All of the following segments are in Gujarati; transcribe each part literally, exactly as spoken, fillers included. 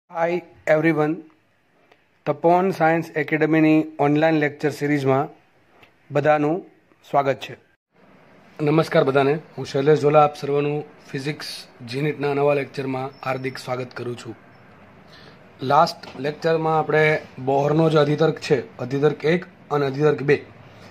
હાય એવરીવન, તપોન સાયન્સ એકેડમીની ઓનલાઈન લેક્ચર સિરીઝમાં બધાનું સ્વાગત છે. નમસ્કાર બધાને, હું શૈલેષ ઝોલા આપ સર્વનું ફિઝિક્સ જીનિટના નવા લેક્ચરમાં હાર્દિક સ્વાગત કરું છું. લાસ્ટ લેક્ચરમાં આપણે બોહરનો જે અધિતર્ક છે, અધિતર્ક એક અને અધિતર્ક બે,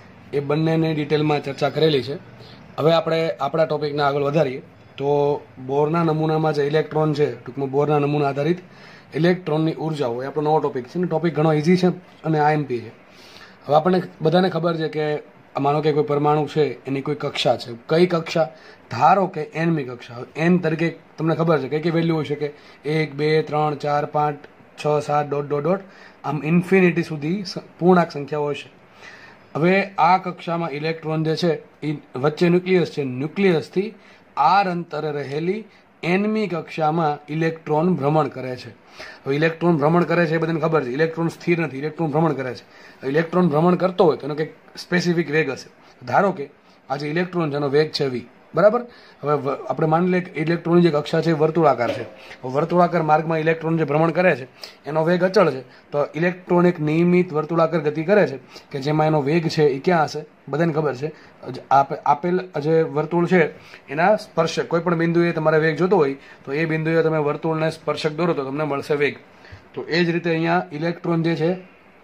એ બંનેની ડિટેલમાં ચર્ચા કરેલી છે. હવે આપણે આપણા ટોપિકને આગળ વધારીએ તો બોરના નમૂનામાં જે ઇલેક્ટ્રોન છે, ટૂંકમાં બોરના નમૂના આધારિત ઇલેક્ટ્રોનની ઉર્જાઓ એ આપણો નવો ટોપિક છે ને. ટોપિક ઘણો ઇઝી છે અને આઈએમપી છે. હવે આપણને બધાને ખબર છે કે માનો કે કોઈ પરમાણુ છે એની કોઈ કક્ષા છે. કઈ કક્ષા? ધારો કે એનમી કક્ષા. એન તરીકે તમને ખબર છે કઈ કઈ વેલ્યુ હોય છે કે એક બે ત્રણ ચાર પાંચ છ સાત ડોટ ડોટ ડોટ આમ ઇન્ફિનિટી સુધી પૂર્ણાંક સંખ્યાઓ હોય છે. હવે આ કક્ષામાં ઇલેક્ટ્રોન જે છે એ વચ્ચે ન્યુક્લિયસ છે, ન્યુક્લિયસથી આર અંતરે રહેલી એનમી કક્ષામાં ઇલેક્ટ્રોન ભ્રમણ કરે છે. હવે ઇલેક્ટ્રોન ભ્રમણ કરે છે એ બધાને ખબર છે. ઇલેક્ટ્રોન સ્થિર નથી, ઇલેક્ટ્રોન ભ્રમણ કરે છે. ઇલેક્ટ્રોન ભ્રમણ કરતો હોય તો એનો કંઈક સ્પેસિફિક વેગ હશે. ધારો કે આ જે ઇલેક્ટ્રોન છે એનો વેગ છે વી, બરાબર. હવે આપણે માની લઈએ કે ઇલેક્ટ્રોનની જે કક્ષા છે એ વર્તુળાકાર છે. વર્તુળાકાર માર્ગમાં ઇલેક્ટ્રોન જે ભ્રમણ કરે છે એનો વેગ અચળ છે. તો ઇલેક્ટ્રોન એક નિયમિત વર્તુળાકાર ગતિ કરે છે કે જેમાં એનો વેગ છે એ ક્યાં હશે? બધાને ખબર છે. આપેલ જે વર્તુળ છે એના સ્પર્શક કોઈ પણ બિંદુએ તમારે વેગ જોતો હોય તો એ બિંદુએ તમે વર્તુળને સ્પર્શક દોરો તો તમને મળશે વેગ. તો એ જ રીતે અહીંયા ઇલેક્ટ્રોન જે છે,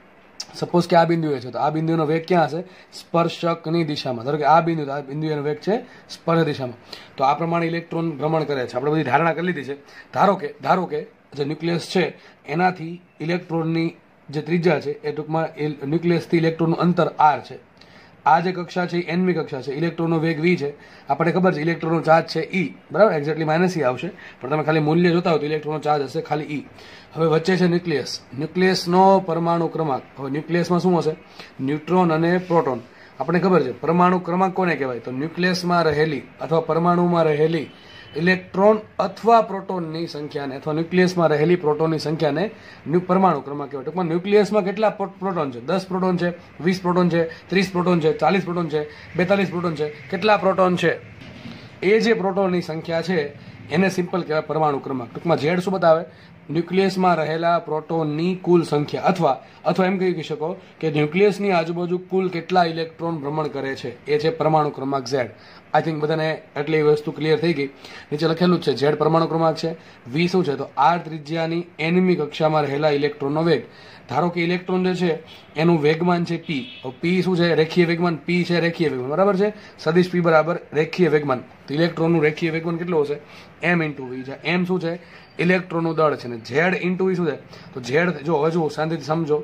સપોઝ કે આ બિંદુએ છે તો આ બિંદુનો વેગ ક્યાં હશે? સ્પર્શકની દિશામાં. ધારો કે આ બિંદુ આ બિંદુનો વેગ છે સ્પર્શ દિશામાં. તો આ પ્રમાણે ઇલેક્ટ્રોન ભ્રમણ કરે છે. આપણે બધી ધારણા કરી લીધી છે. ધારો કે ધારો કે જે ન્યુક્લિયસ છે એનાથી ઇલેક્ટ્રોનની જે ત્રિજ્યા છે એ ટૂંકમાં ન્યુક્લિયસથી ઇલેક્ટ્રોનનું અંતર આર છે. આ જે કક્ષા છે એ એનમી કક્ષા છે. ઇલેક્ટ્રોનનો વેગ વી છે. આપણે ખબર છે ઇલેક્ટ્રોનનો ચાર્જ છે ઈ, બરાબર. એક્ઝેક્ટલી માઇનસ ઈ આવશે, પણ તમે ખાલી મૂલ્ય જોતા હો તો ઇલેક્ટ્રોનનો ચાર્જ હશે ખાલી ઈ. હવે વચ્ચે છે ન્યુક્લિયસ. ન્યુક્લિયસનો પરમાણુ ક્રમાંક. હવે ન્યુક્લિયસમાં શું હશે? ન્યુટ્રોન અને પ્રોટોન. આપણે ખબર છે પરમાણુ ક્રમાંક કોને કહેવાય? તો ન્યુક્લિયસમાં રહેલી અથવા પરમાણુમાં રહેલી ઇલેક્ટ્રોન અથવા પ્રોટોનની સંખ્યાને અથવા ન્યુક્લિયસમાં રહેલી પ્રોટોનની સંખ્યાને પરમાણુ ક્રમાંક કહેવાય. ટૂંકમાં ન્યુક્લિયસમાં કેટલા પ્રોટોન છે? દસ પ્રોટોન છે, વીસ પ્રોટોન છે, ત્રીસ પ્રોટોન છે, ચાલીસ પ્રોટોન છે, બેતાલીસ પ્રોટોન છે. કેટલા પ્રોટોન છે? એ જે પ્રોટોનની સંખ્યા છે એને સિમ્પલ કહેવાય પરમાણુ ક્રમાંક. ટૂંકમાં ઝેડ શું બતાવે? ન્યુક્લિયસમાં રહેલા પ્રોટોનની કુલ સંખ્યા. અથવા અથવા એમ કહી શકો કે ન્યુક્લિયસની આજુબાજુ કુલ કેટલા ઇલેક્ટ્રોન ભ્રમણ કરે છે એ છે પરમાણુ ક્રમાંક ઝેડ. આઈ થિંક બધાને એટલી વસ્તુ ક્લિયર થઈ ગઈ. નીચે લખેલું જ છે ઝેડ પરમાણુ ક્રમાંક છે. વી શું છે? તો આર ત્રિજ્યાની એનમી કક્ષામાં રહેલા ઇલેક્ટ્રોનનો વેગ. ધારો કે ઇલેક્ટ્રોન જે છે એનું વેગમાન છે પી. પી શું છે? રેખીય વેગમાન. પી છે રેખીય વેગમાન, બરાબર છે. સદિશ પી બરાબર રેખીય વેગમાન. તો ઇલેક્ટ્રોનનું રેખીય વેગમાન કેટલું હશે? એમ ઇન્ટુ વી છે. એમ શું છે? ઇલેક્ટ્રોનનું દળ છે. ને ઝેડ ઇન્ટુ વી શું છે? તો ઝેડ જો હજુ શાંતિથી સમજો.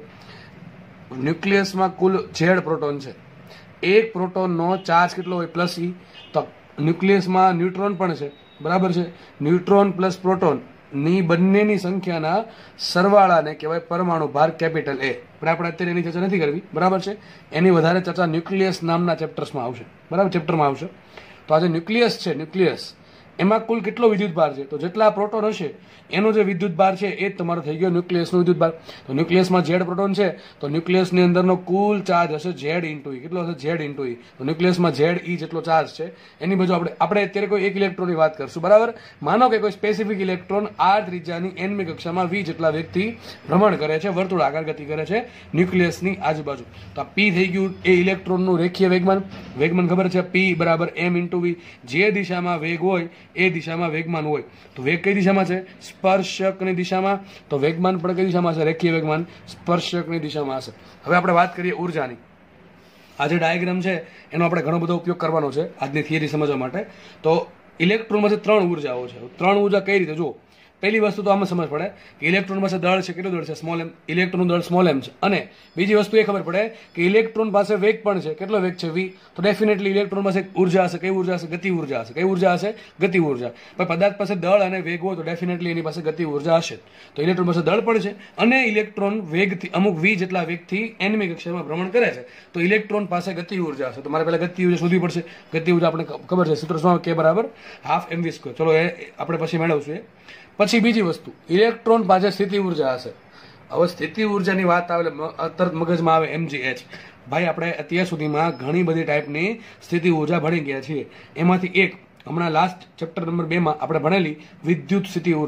ન્યુક્લિયસમાં કુલ ઝેડ પ્રોટોન છે. એક પ્રોટોનનો ચાર્જ કેટલો હોય? Plus E. તો ન્યુક્લિયસમાં ન્યુટ્રોન પણ છે, બરાબર છે. ન્યુટ્રોન પ્લસ પ્રોટોન ની બંનેની સંખ્યાના સરવાળાને કહેવાય પરમાણુ ભાર કેપિટલ એ. પણ આપણે અત્યારે એની ચર્ચા નથી કરવી, બરાબર છે. એની વધારે ચર્ચા ન્યુક્લિયસ નામના ચેપ્ટર્સમાં આવશે, બરાબર, ચેપ્ટરમાં આવશે. તો આ જે ન્યુક્લિયસ છે, ન્યુક્લિયસ એમાં કુલ કેટલો વિદ્યુત ભાર છે? તો જેટલા પ્રોટોન હશે એનો જે વિદ્યુત ભાર છે એ જ તમારો થઈ ગયો ન્યુક્લિયસનો વિદ્યુત ભાર. તો ન્યુક્લિયસમાં ઝેડ પ્રોટોન છે તો ન્યુક્લિયસની અંદરનો કુલ ચાર્જ હશે ઝેડ ઇન્ટુ ઈ. કેટલો હશે? Z into E. તો ન્યુક્લિયસમાં ઝેડ ઈ જેટલો ચાર્જ છે એની બાજુ આપણે આપણે અત્યારે કોઈ એક ઇલેક્ટ્રોનની વાત કરશું, બરાબર. માનો કે કોઈ સ્પેસિફિક ઇલેક્ટ્રોન આર ત્રિજ્યાની એનમી કક્ષામાં વી જેટલા વેગથી ભ્રમણ કરે છે, વર્તુળાકાર ગતિ કરે છે ન્યુક્લિયસની આજુબાજુ. તો આ પી થઈ ગયું એ ઇલેક્ટ્રોનનું રેખીય વેગમાન. વેગમાન ખબર છે પી બરાબર એમ ઇન્ટુ વી. જે દિશામાં વેગ હોય એ દિશામાં વેગમાન હોય. તો વેગ કઈ દિશામાં છે? સ્પર્શકની દિશામાં. તો વેગમાન પણ કઈ દિશામાં છે? રેખીય વેગમાન સ્પર્શકની દિશામાં હશે. હવે આપણે વાત કરીએ ઉર્જાની. આ જે ડાયાગ્રામ છે એનો આપણે ઘણો બધો ઉપયોગ કરવાનો છે આજની થિયરી સમજવા માટે. તો ઇલેક્ટ્રોનમાં ત્રણ ઉર્જાઓ છે. ત્રણ ઉર્જા કઈ રીતે? જુઓ, પહેલી વસ્તુ તો આમાં સમજ પડે કે ઇલેક્ટ્રોન પાસે દળ છે. કેટલું દળ છે? સ્મોલ એમ. ઇલેક્ટ્રોનનું દળ સ્મોલ એમ છે. અને બીજી વસ્તુ એ ખબર પડે કે ઇલેક્ટ્રોન પાસે વેગ પણ છે. કેટલો વેગ છે? વી. તો ડેફિનેટલી ઇલેક્ટ્રોન પાસે ઉર્જા હશે. કઈ ઉર્જા હશે? ગતિ ઉર્જા હશે. કઈ ઉર્જા હશે? ગતિ ઉર્જા. પણ પદાર્થ પાસે દળ અને વેગ હોય તો ડેફિનેટલી એની પાસે ગતિ ઉર્જા હશે. તો ઇલેક્ટ્રોન પાસે દળ પણ છે અને ઇલેક્ટ્રોન વેગથી અમુક વી જેટલા વેગથી એનમી કક્ષામાં ભ્રમણ કરે છે. તો ઇલેક્ટ્રોન પાસે ગતિ ઉર્જા હશે. તો મારે પહેલા ગતિ ઉર્જા શોધવી પડશે. ગતિ ઉર્જા આપણે ખબર છે, સૂત્ર શું? કે બરાબર હાફ એમ વી સ્ક્વેર. ચલો એ આપણે પછી મેળવશું એ. પછી બીજી વસ્તુ, ઇલેક્ટ્રોન પાસે સ્થિતિ ઉર્જા હશે. હવે સ્થિતિ ઉર્જાની વાત આવે એટલે તરત મગજમાં આવે એમજી એચ. ભાઈ આપણે અત્યાર સુધીમાં ઘણી બધી ટાઈપની સ્થિતિ ઉર્જા ભણી ગયા છીએ. એમાંથી એક હમણાં લાસ્ટ ચેપ્ટર નંબર બે માં આપણે ભણેલી વિદ્યુત સ્થિતિ ઉર્જા.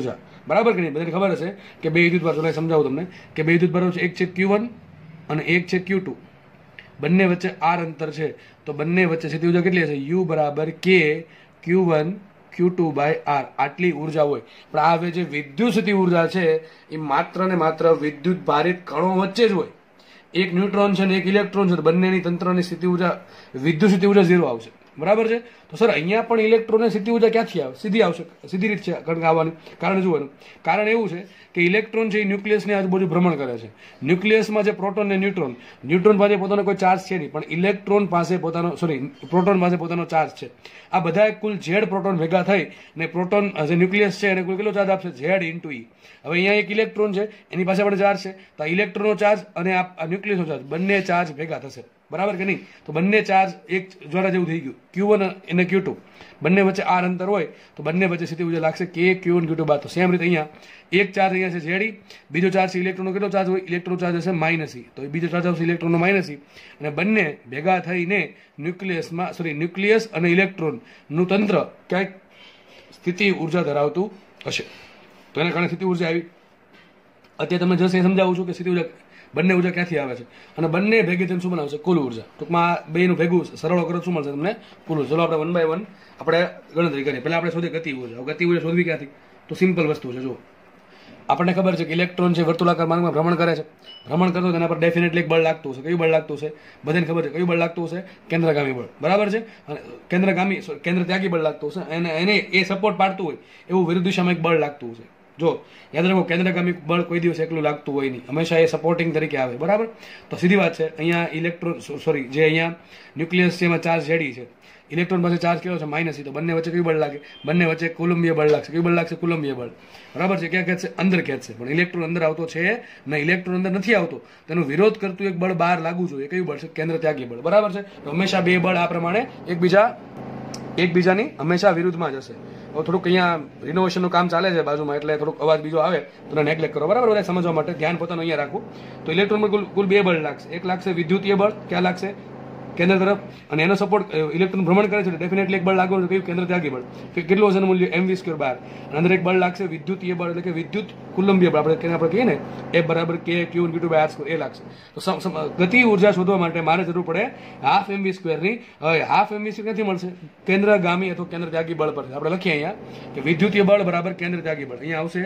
બરાબર કે નહીં? બધાને ખબર હશે કે બે વિદ્યુતભાર, ચલો સમજાવું તમને કે બે વિદ્યુતભારો છે, એક છે ક્યુ વન અને એક છે ક્યુ ટુ. બંને વચ્ચે આર અંતર છે, તો બંને વચ્ચે સ્થિતિ ઉર્જા કેટલી હશે? યુ બરાબર K Q one Q two by R, આટલી ઉર્જા હોય. પણ આ હવે જે વિદ્યુત સ્થિતિ ઉર્જા છે એ માત્ર ને માત્ર વિદ્યુત ભારિત કણો વચ્ચે જ હોય. એક ન્યુટ્રોન છે ને એક ઇલેક્ટ્રોન છે, તો બંનેની તંત્રની સ્થિતિ ઉર્જા વિદ્યુત સ્થિતિ ઉર્જા ઝીરો આવશે. બરાબર છે? તો સર અહીંયા પણ ઇલેક્ટ્રોનની સ્થિતિ ઉર્જા ક્યાંથી આવે? સીધી આવશે, સીધી રીત છે આવવાની. કારણ જુઓ, કારણ એવું છે કે ઇલેક્ટ્રોન છે એ ન્યુક્લિયસની આજુબાજુ ભ્રમણ કરે છે. ન્યુક્લિયસમાં જે પ્રોટોન ને ન્યુટ્રોન, ન્યુટ્રોન પાસે પોતાનો કોઈ ચાર્જ છે નહીં, પણ ઇલેક્ટ્રોન પાસે પોતાનો સોરી પ્રોટોન પાસે પોતાનો ચાર્જ છે. આ બધા કુલ ઝેડ પ્રોટોન ભેગા થઈ ને પ્રોટોન જે ન્યુક્લિયસ છે એને કુલ કેટલો ચાર્જ આપશે? Z into E. હવે અહીંયા એક ઇલેક્ટ્રોન છે, એની પાસે પણ ચાર્જ છે, તો આ ઇલેક્ટ્રોનનો ચાર્જ અને આ ન્યુક્લિયસનો ચાર્જ બંને ચાર્જ ભેગા થશે. બરાબર કે નહીં? તો બંને ચાર્જ એક જોડા જેવું થઈ ગયું, ક્યુ વન અને ક્યુ ટુ. બંને વચ્ચે આર અંતર હોય તો બંને વચ્ચે સ્થિતિ ઉર્જા લાગશે કે ક્યુ વન ક્યુ ટુ બાર. તો સેમ રીતે અહીંયા એક ચાર્જ અહીંયા છે ઝેડી, બીજો ચાર્જ છે ઇલેક્ટ્રોનનો કેટલો ચાર્જ હોય? ઇલેક્ટ્રોન ચાર્જ હશે માઇનસ ઈ, તો બીજો ચાર્જ આવશે ઇલેક્ટ્રોનનો માઇનસ ઈ, અને બંને ભેગા થઈને ન્યુક્લિયસમાં સોરી ન્યુક્લિયસ અને ઇલેક્ટ્રોનનું તંત્ર ક્યાંક સ્થિતિ ઉર્જા ધરાવતું હશે. તો એના કારણે સ્થિતિ ઉર્જા આવી. અત્યારે તમને જશે સમજાવું છું કે સ્થિતિ ઉર્જા બંને ઉર્જા ક્યાંથી આવે છે અને બંને ભેગી થઈને શું બનાવશે? કુલ ઉર્જા. ટૂંકમાં બેનું ભેગું સરળો કરો શું મળશે તમને? કુલ ઉર્જા. ચલો આપણે વન બાય વન આપણે ગણતરી કરીએ. પહેલા આપણે શોધીએ ગતિ ઉર્જા. ગતિ ઉર્જા શોધવી ક્યાંથી? તો સિમ્પલ વસ્તુ છે. જો આપણને ખબર છે કે ઇલેક્ટ્રોન છે વર્તુળાકાર માર્ગમાં ભ્રમણ કરે છે. ભ્રમણ કરતો તેના પર ડેફિનેટલી એક બળ લાગતું હશે. કયું બળ લાગતું હશે? બધાને ખબર છે કયું બળ લાગતું હશે? કેન્દ્રગામી બળ. બરાબર છે? અને કેન્દ્રગામી કેન્દ્ર ત્યાગી બળ લાગતું હશે, અને એને એ સપોર્ટ પાડતું હોય એવું વિરુદ્ધ દિશામાં એક બળ લાગતું હશે. જો યાદ રાખો, કેન્દ્રગામી બળ કોઈ દિવસ એકલું લાગતું હોય નહીં, હંમેશા એ સપોર્ટિંગ તરીકે આવે. બરાબર? તો સીધી વાત છે. અહીંયા ઇલેક્ટ્રોન સોરી જે અહીંયા ન્યુક્લિયસ છે એમાં ચાર્જ ઝેડી છે, ઇલેક્ટ્રોન પાસે ચાર્જ કેવો છે? Minus E. તો બંને વચ્ચે કયું બળ લાગે? બંને વચ્ચે કુલંબીય બળ લાગશે. કયું બળ લાગશે? કુલંબીય બળ. બરાબર છે? ક્યાં ખેંચશે? અંદર ખેંચશે. પણ ઇલેક્ટ્રોન અંદર આવતો છે ને ઇલેક્ટ્રોન અંદર નથી આવતો, તેનો વિરોધ કરતું એક બળ બહાર લાગવું જોઈએ. કયું બળ છે? કેન્દ્ર ત્યાગી બળ. બરાબર છે? તો હંમેશા બે બળ આ પ્રમાણે એકબીજા એકબીજાની હંમેશા વિરુદ્ધમાં જ હશે. હવે થોડુંક અહીંયા રિનોવેશનનું કામ ચાલે છે બાજુમાં, એટલે થોડુંક અવાજ બીજો આવે તો નેગ્લેક્ટ કરો. બરાબર? બધા સમજવા માટે ધ્યાન પોતાનું અહીંયા રાખવું. તો ઇલેક્ટ્રોનમાં કુલ કુલ બે બળ લાગશે. એક લાગશે વિદ્યુતીય બળ, ક્યાં લાગશે? કેન્દ્ર તરફ, અને એનો સપોર્ટ ઇલેક્ટ્રોન ભ્રમણ કરે છે, ડેફિનેટલી એક બળ લાગવું કયું? કેન્દ્ર ત્યાગી બળ. કેટલું હશે મૂલ્ય? એમ વી સ્ક્વેર બાર. અને અંદર એક બળ લાગશે વિદ્યુતીય બળ, એટલે કે વિદ્યુત કુલંબીય બળ. આપણે આપણે કહીએ ને એ બરાબર K Q Q two by R square, એ લાગશે. તો ગતિ ઉર્જા શોધવા માટે મારે જરૂર પડે હાફ એમ વી સ્ક્વેરની. હવે હાફ એમ વી સ્ક્વેર ક્યાંથી મળશે? કેન્દ્રગામી અથવા કેન્દ્ર ત્યાગી બળ પર. આપણે લખીએ અહીંયા કે વિદ્યુતીય બળ બરાબર કેન્દ્ર ત્યાગી બળ. અહીંયા આવશે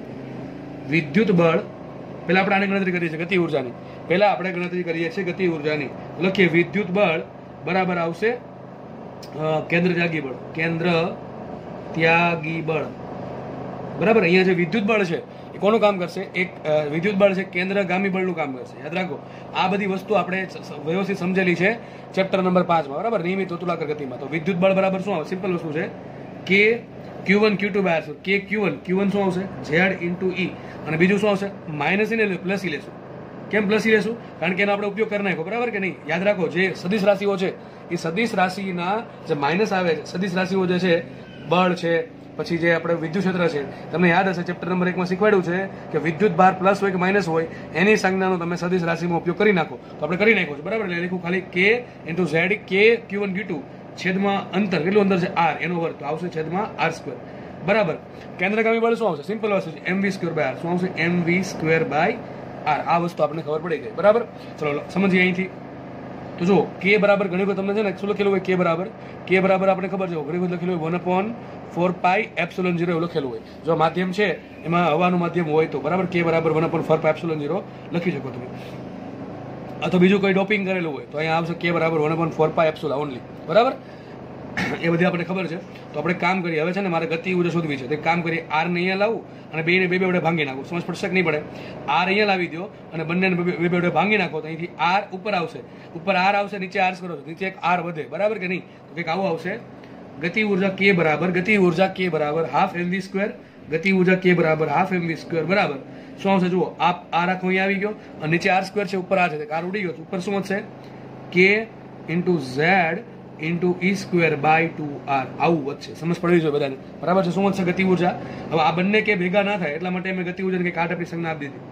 વિદ્યુત બળ. પહેલા આપણે આની ગણતરી કરીએ છીએ ગતિ ઉર્જાની. પહેલા આપણે ગણતરી કરીએ છીએ ગતિ ઉર્જાની. લખીએ વિદ્યુત બળ બરાબર આવશે કેન્દ્ર ત્યાગી બળ. કેન્દ્ર ત્યાગી બળ. બરાબર? અહીંયા જે વિદ્યુત બળ છે એ કોનું કામ કરશે? એક વિદ્યુત બળ છે કેન્દ્રગામી બળનું કામ કરશે. યાદ રાખો, આ બધી વસ્તુ આપણે વ્યવસ્થિત સમજેલી છે ચેપ્ટર નંબર પાંચમાં. બરાબર? નિયમિત વર્તુળાકાર ગતિમાં. તો વિદ્યુત બળ બરાબર શું આવે? સિમ્પલ વસ્તુ છે કે Q one Q two by R. કે ક્યુ વન ક્યુ વન શું આવશે? Z into E. અને બીજું શું આવશે? માઇનસ ઈ પ્લસ ઈ લેશું. કેમ પ્લસ ઈ લેશું? કારણ કે એનો આપણે ઉપયોગ કરી નાખો. બરાબર કે નહીં? યાદ રાખો, જે સદિશ રાશિઓ છે એ સદિશ રાશિના જે માઇનસ આવે છે, સદિશ રાશિઓ જે છે, બળ છે, પછી જે આપણે વિદ્યુત ક્ષેત્ર છે, તમને યાદ હશે ચેપ્ટર નંબર એકમાં શીખવાડ્યું છે કે વિદ્યુત ભાર પ્લસ હોય કે માઇનસ હોય એની સંજ્ઞાનો તમે સદિશ રાશિમાં ઉપયોગ કરી નાખો. તો આપણે કરી નાખ્યો છે. બરાબર? એટલે લખું ખાલી કે ઇન્ટુ ઝેડ કે ક્યુ વન ક્યુ ટુ છેદમાં અંતર કેટલું અંદર છે? આર, એનો વર્ગ. તો આવશે છેદમાં આર સ્ક્વેર. બરાબર? કેન્દ્રગામી બળ શું આવશે? સિમ્પલ વસ્તુ છે M V square by R. શું આવશે? M V square by R. આ વસ્તુ આપણને ખબર પડી ગઈ. બરાબર? ચલો સમજીએ અહીંથી. તો જો કે બરાબર ઘણી વખત તમને છે ને શું લખેલું હોય? કે બરાબર કે બરાબર આપણે ખબર છે ઘણી વખત લખેલું હોય one upon four pi epsilon zero એવું લખેલું હોય. જો માધ્યમ છે એમાં હવાનું માધ્યમ હોય તો બરાબર કે બરાબર one upon four pi epsilon zero લખી શકો તમે. અથવા બીજું કોઈ ડોપિંગ કરેલું હોય તો અહીંયા આવશે કે બરાબર one upon four pi epsilon only. બરાબર? એ બધી આપણે ખબર છે. તો આપણે કામ કરીએ. હવે છે ને મારે ગતિ ઉર્જા શોધવી છે. તો કામ કરીએ, આર ને અહીંયા લાવું અને બે ને બે બે વડે ભાંગી નાખું. સમજ પડશે કે નહીં પડે? આર અહીંયા લાવી દો અને બંને બે બે વડે ભાંગી નાખો તો અહીંથી આર ઉપર આવશે. ઉપર આર આવશે, નીચે આર કરો છો, નીચે એક આર વધે. બરાબર કે નહીં? તો કંઈક આવું આવશે. ગતિ ઉર્જા કે બરાબર ગતિ ઉર્જા કે બરાબર હાફ એમ વી સ્ક્વેર. ગતિ ઉર્જા કે બરાબર હાફ એમ વી સ્ક્વેર બરાબર શું આવશે? જુઓ, આ આર આખો અહીંયા આવી ગયો અને નીચે આર સ્ક્વેર છે, ઉપર આર છે, આર ઉડી ગયો. ઉપર શું વધશે? K into Z into E square by two R. આવું વધશે. સમજ પડવી જોઈએ બધાને. બરાબર છે? શું વધશે? ગતિ ઉર્જા. હવે આ બંને કે ભેગા ના થાય એટલા માટે મેં ગતિ ઉર્જાને કંઈક આઠ આપણી સંજ્ઞા આપી દીધી.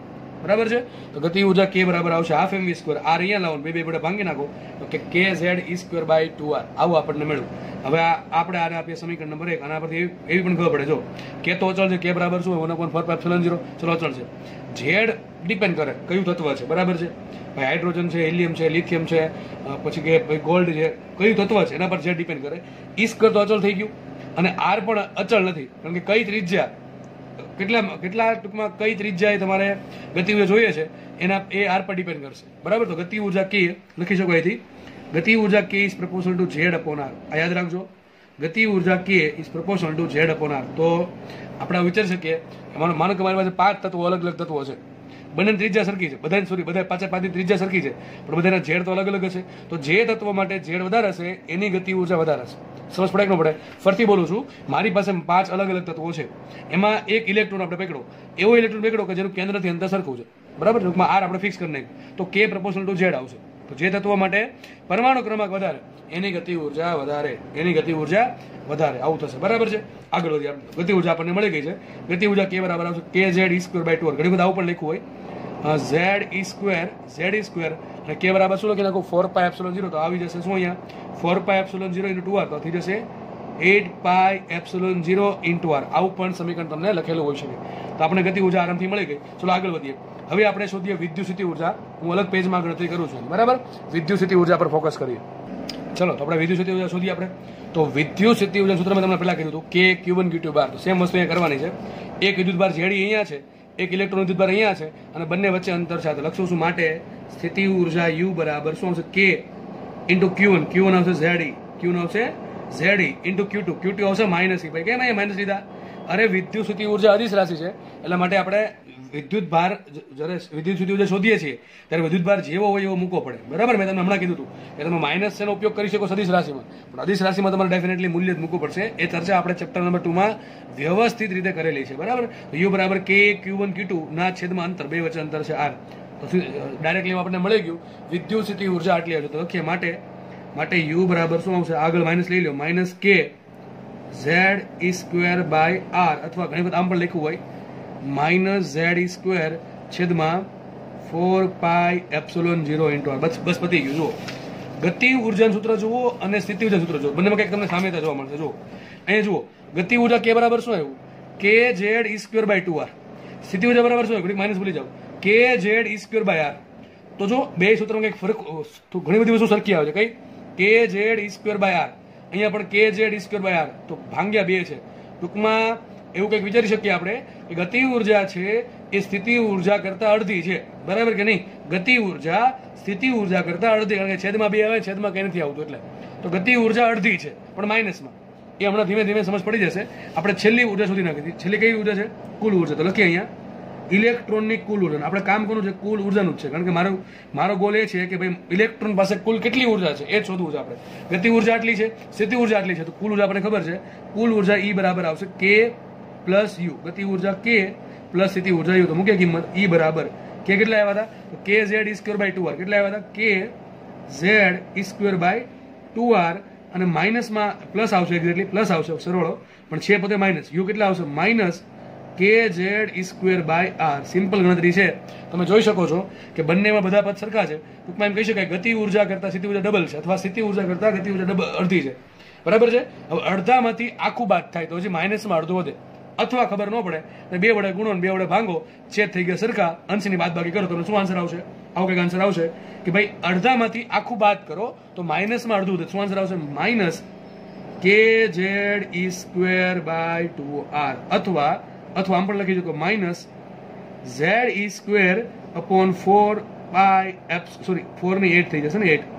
બરાબર છે. તો ગતિ ઉર્જા કે બરાબર આવશે half M V square. R અહીંયા લાવો બે બે વડે ભાંગી નાખો તો K K Z E square by two R આવું આપણને મળ્યું. હવે આપણે આને આપીએ સમીકરણ નંબર એક. આના પરથી એવી પણ ખબર પડે, જો કે તો અચળ છે, કે બરાબર શું one upon four pi epsilon zero. ચલો અચળ છે. ઝેડ ડિપેન્ડ કરે કયું તત્વ છે, બરાબર છે. ભાઈ હાઇડ્રોજન છે, હિલિયમ છે, લિથિયમ છે, પછી કે ભાઈ ગોલ્ડ છે, કયું તત્વ છે એના પર ઝેડ ડિપેન્ડ કરે. ઈ સ્ક્વેર તો અચળ થઈ ગયું અને આર પણ અચળ નથી, કારણ કે કઈ ત્રિજ્યા કેટલા કેટલા ટૂંકમાં કઈ ત્રિજ્યાએ તમારે ગતિ ઉર્જા જોઈએ છે એના એ આર પર ડિપેન્ડ કરશે, બરાબર. તો ગતિ ઉર્જા કે લખી શકો અહીંથી, ગતિ ઉર્જા K is proportional to Z upon R. આ યાદ રાખજો, ગતિ ઉર્જા K is proportional to Z upon R. તો આપણે વિચારી શકીએ માનો કે મારી પાસે પાંચ તત્વો અલગ અલગ તત્વો છે, બંને ત્રિજ્યા સરખી છે, બધા સોરી બધા પાંચે પાંચની ત્રિજ્યા સરખી છે, પણ બધાના ઝેડ તો અલગ અલગ હશે. તો જે તત્વ માટે ઝેડ વધારે હશે એની ગતિ ઉર્જા વધારે હશે. સમજ પડે કે ન પડે? ફરતી બોલું છું, મારી પાસે પાંચ અલગ અલગ તત્વો છે, એમાં એક ઇલેક્ટ્રોન આપણે પકડો, એવો ઇલેક્ટ્રોન પકડો કે જેનું કેન્દ્રથી અંતર સરખું છે, બરાબર. ટૂંકમાં આર આપણે ફિક્સ કરી નાખ્યું તો કે પ્રપોર્શનલ ટુ ઝેડ આવશે. તો જે તત્વ માટે પરમાણુ ક્રમાંક વધારે એની ગતિ ઉર્જા વધારે, એની ગતિ ઉર્જા વધારે, આવું થશે, બરાબર છે. આગળ વધી આપણે ગતિ ઉર્જા આપણને મળી ગઈ છે. ગતિ ઉર્જા કે બરાબર આવશે K Z E square by two R. ઘણી બધા આવું પણ લખ્યું હોય, Z E square Z E square અને કે બરાબર શું લખી નાખો ફોર પાઈ એપ્સિલોન ઝીરો. તો આવી જશે શું અહીંયા four pi epsilon zero into two R, તો થઈ જશે eight pi epsilon zero into R. આવું પણ સમીકરણ તમને લખેલું હોઈ શકે. તો આપણે ગતિ ઉર્જા આરામથી મળી ગઈ. ચલો આગળ વધીએ. હવે આપણે શોધીએ વિદ્યુત ઉર્જા. હું અલગ પેજમાં ગણતરી કરું છું, બરાબર. વિદ્યુત ઉર્જા પર ફોકસ કરીએ. ચલો તો આપણે વિદ્યુત ઉર્જા શોધીએ. આપણે તો વિદ્યુત ઉર્જા સૂત્ર મેં તમને પહેલા કીધું હતું કે ક્યુ વન ક્યુ ટુ બાર. તો સેમ વસ્તુ અહીંયા કરવાની છે. એક વિદ્યુત ભાર ઝેડ અહીંયા છે, એક ઇલેક્ટ્રોન વિદ્યુત ભાર અહીંયા છે અને બંને વચ્ચે અંતર છે. તો લખશું શું માટે સ્થિતિ ઉર્જા યુ બરાબર શું આવશે K into Q one. Q one આવશે ઝેડ ઈ, ક્યુ વન આવશે Z E into Q two. Q two આવશે માઇનસ ઈ. ભાઈ કેમ અહીંયા માઇનસ લીધા? અરે વિદ્યુત સ્થિતિ ઉર્જા અદિશ રાશિ છે, એટલા માટે આપણે વિદ્યુત ભાર જ્યારે વિદ્યુત સ્થિતિ ઉર્જા શોધીએ છીએ ત્યારે વિદ્યુત ભાર જેવો હોય એવો મૂકવો પડે, બરાબર. મેં તમને હમણાં કીધું હતું કે તમે માઇનસ નો ઉપયોગ કરી શકો સદિશ રાશિમાં, પણ અદિશ રાશિમાં તમારે ડેફિનેટલી મૂલ્ય જ મૂકવું પડશે. એ ચર્ચા આપણે ચેપ્ટર નંબર ટુ માં વ્યવસ્થિત રીતે કરેલી છે, બરાબર. યુ બરાબર K Q one Q two ના છેદમાં અંતર, બે વચ્ચે અંતર છે આર. તો ડાયરેક્ટલી આપણને મળી ગયું વિદ્યુત સ્થિતિ ઉર્જા આટલી આવશે. તો લખીએ માટે માટે યુ બરાબર શું આવશે? આગળ માઇનસ લઈ લો, minus K Z E square by R, અથવા ઘણી વખત આમ પણ લખ્યું હોય માઇનસ ઝેડ ઈ સ્ક્વેર છેદમાં four pi epsilon zero into R. બસ બસ પતી ગયું. જુઓ ગતિ ઉર્જાનું સૂત્ર જુઓ અને સ્થિતિ ઉર્જા સૂત્ર જુઓ, બંનેમાં કંઈક તમને સામ્યતા જોવા મળશે. જુઓ અહીંયા જુઓ ગતિ ઉર્જા કે બરાબર શું આવ્યું? K Z E square by two R. સ્થિતિ ઉર્જા બરાબર શું આવ્યું? માઇનસ ભૂલી જાઓ, K Z E square by R. તો જો બે સૂત્રમાં કંઈક ફરક, ઘણી બધી વસ્તુ સરખી આવે છે. કઈ? K Z E square by R. અહીંયા પણ K Z E square by R, તો ભાંગ્યા બે છે. ટૂંકમાં એવું કંઈક વિચારી શકીએ આપણે કે ગતિ ઉર્જા છે એ સ્થિતિ ઉર્જા કરતા અડધી છે, બરાબર કે નહીં? ગતિ ઉર્જા સ્થિતિ ઉર્જા કરતા અડધી, કારણ કે છેદમાં બે આવે, છેદમાં કંઈ નથી આવતું, એટલે તો ગતિ ઉર્જા અડધી છે પણ માઇનસમાં. એ હમણાં ધીમે ધીમે સમજ પડી જશે. આપણે છેલ્લી ઉર્જા સુધી નાખી દીધી. છેલ્લી કઈ ઉર્જા છે? કુલ ઉર્જા. તો લખીએ અહીંયા ઇલેક્ટ્રોનની કુલ ઉર્જા. આપણે કામ કોનું છે? કુલ ઉર્જાનું જ છે, કારણ કે મારો મારો ગોલ એ છે કે ભાઈ ઇલેક્ટ્રોન પાસે કુલ કેટલી ઉર્જા છે એ શોધવું છે આપણે. ગતિ ઉર્જા આટલી છે, સ્થિતિ ઉર્જા આટલી છે, તો કુલ ઉર્જા આપણને ખબર છે. કુલ ઉર્જા ઈ બરાબર આવશે કે પ્લસ યુ. ગતિ ઉર્જા કે પ્લસ સ્થિતિ ઉર્જા યુ. તો મૂકે કિંમત ઈ બરાબર કે કેટલા આવ્યા હતા? તો K Z E square by two R. કેટલા આવ્યા હતા? K Z E square by two R અને માઇનસમાં પ્લસ આવશે, એક્ઝેક્ટલી પ્લસ આવશે, સરળો પણ છે પોતે માઇનસ. યુ કેટલા આવશે? Minus K Z E square by R. Simple ગણતરી છે. તમે જોઈ શકો છો કે બંનેમાં બધા પદ સરખા છે. ટૂંકમાં એમ કહી શકાય ગતિ ઉર્જા કરતા સ્થિતિ ઉર્જા ડબલ છે, અથવા સ્થિતિ ઉર્જા કરતા ગતિ ઉર્જા ડબલ અડધી છે, બરાબર છે. હવે અડધામાંથી આખું બાદ થાય તો હજી માઇનસમાં અડધું વધે, અથવા ખબર ન પડે બે વડે ગુણો બે વડે ભાંગો, છેદ થઈ ગયા સરખા, અંશની બાદ બાકી કરો તો શું આન્સર આવશે? આવો કંઈક આન્સર આવશે કે ભાઈ અડધામાંથી આખું બાદ કરો તો માઇનસમાં અડધું વધે. શું આન્સર આવશે? Minus K Z E square by two R, અથવા અથવા આમ પણ લખી શકો minus Z E square upon four pi એપ સોરી ફોર ની એટ થઈ જશે ને, eight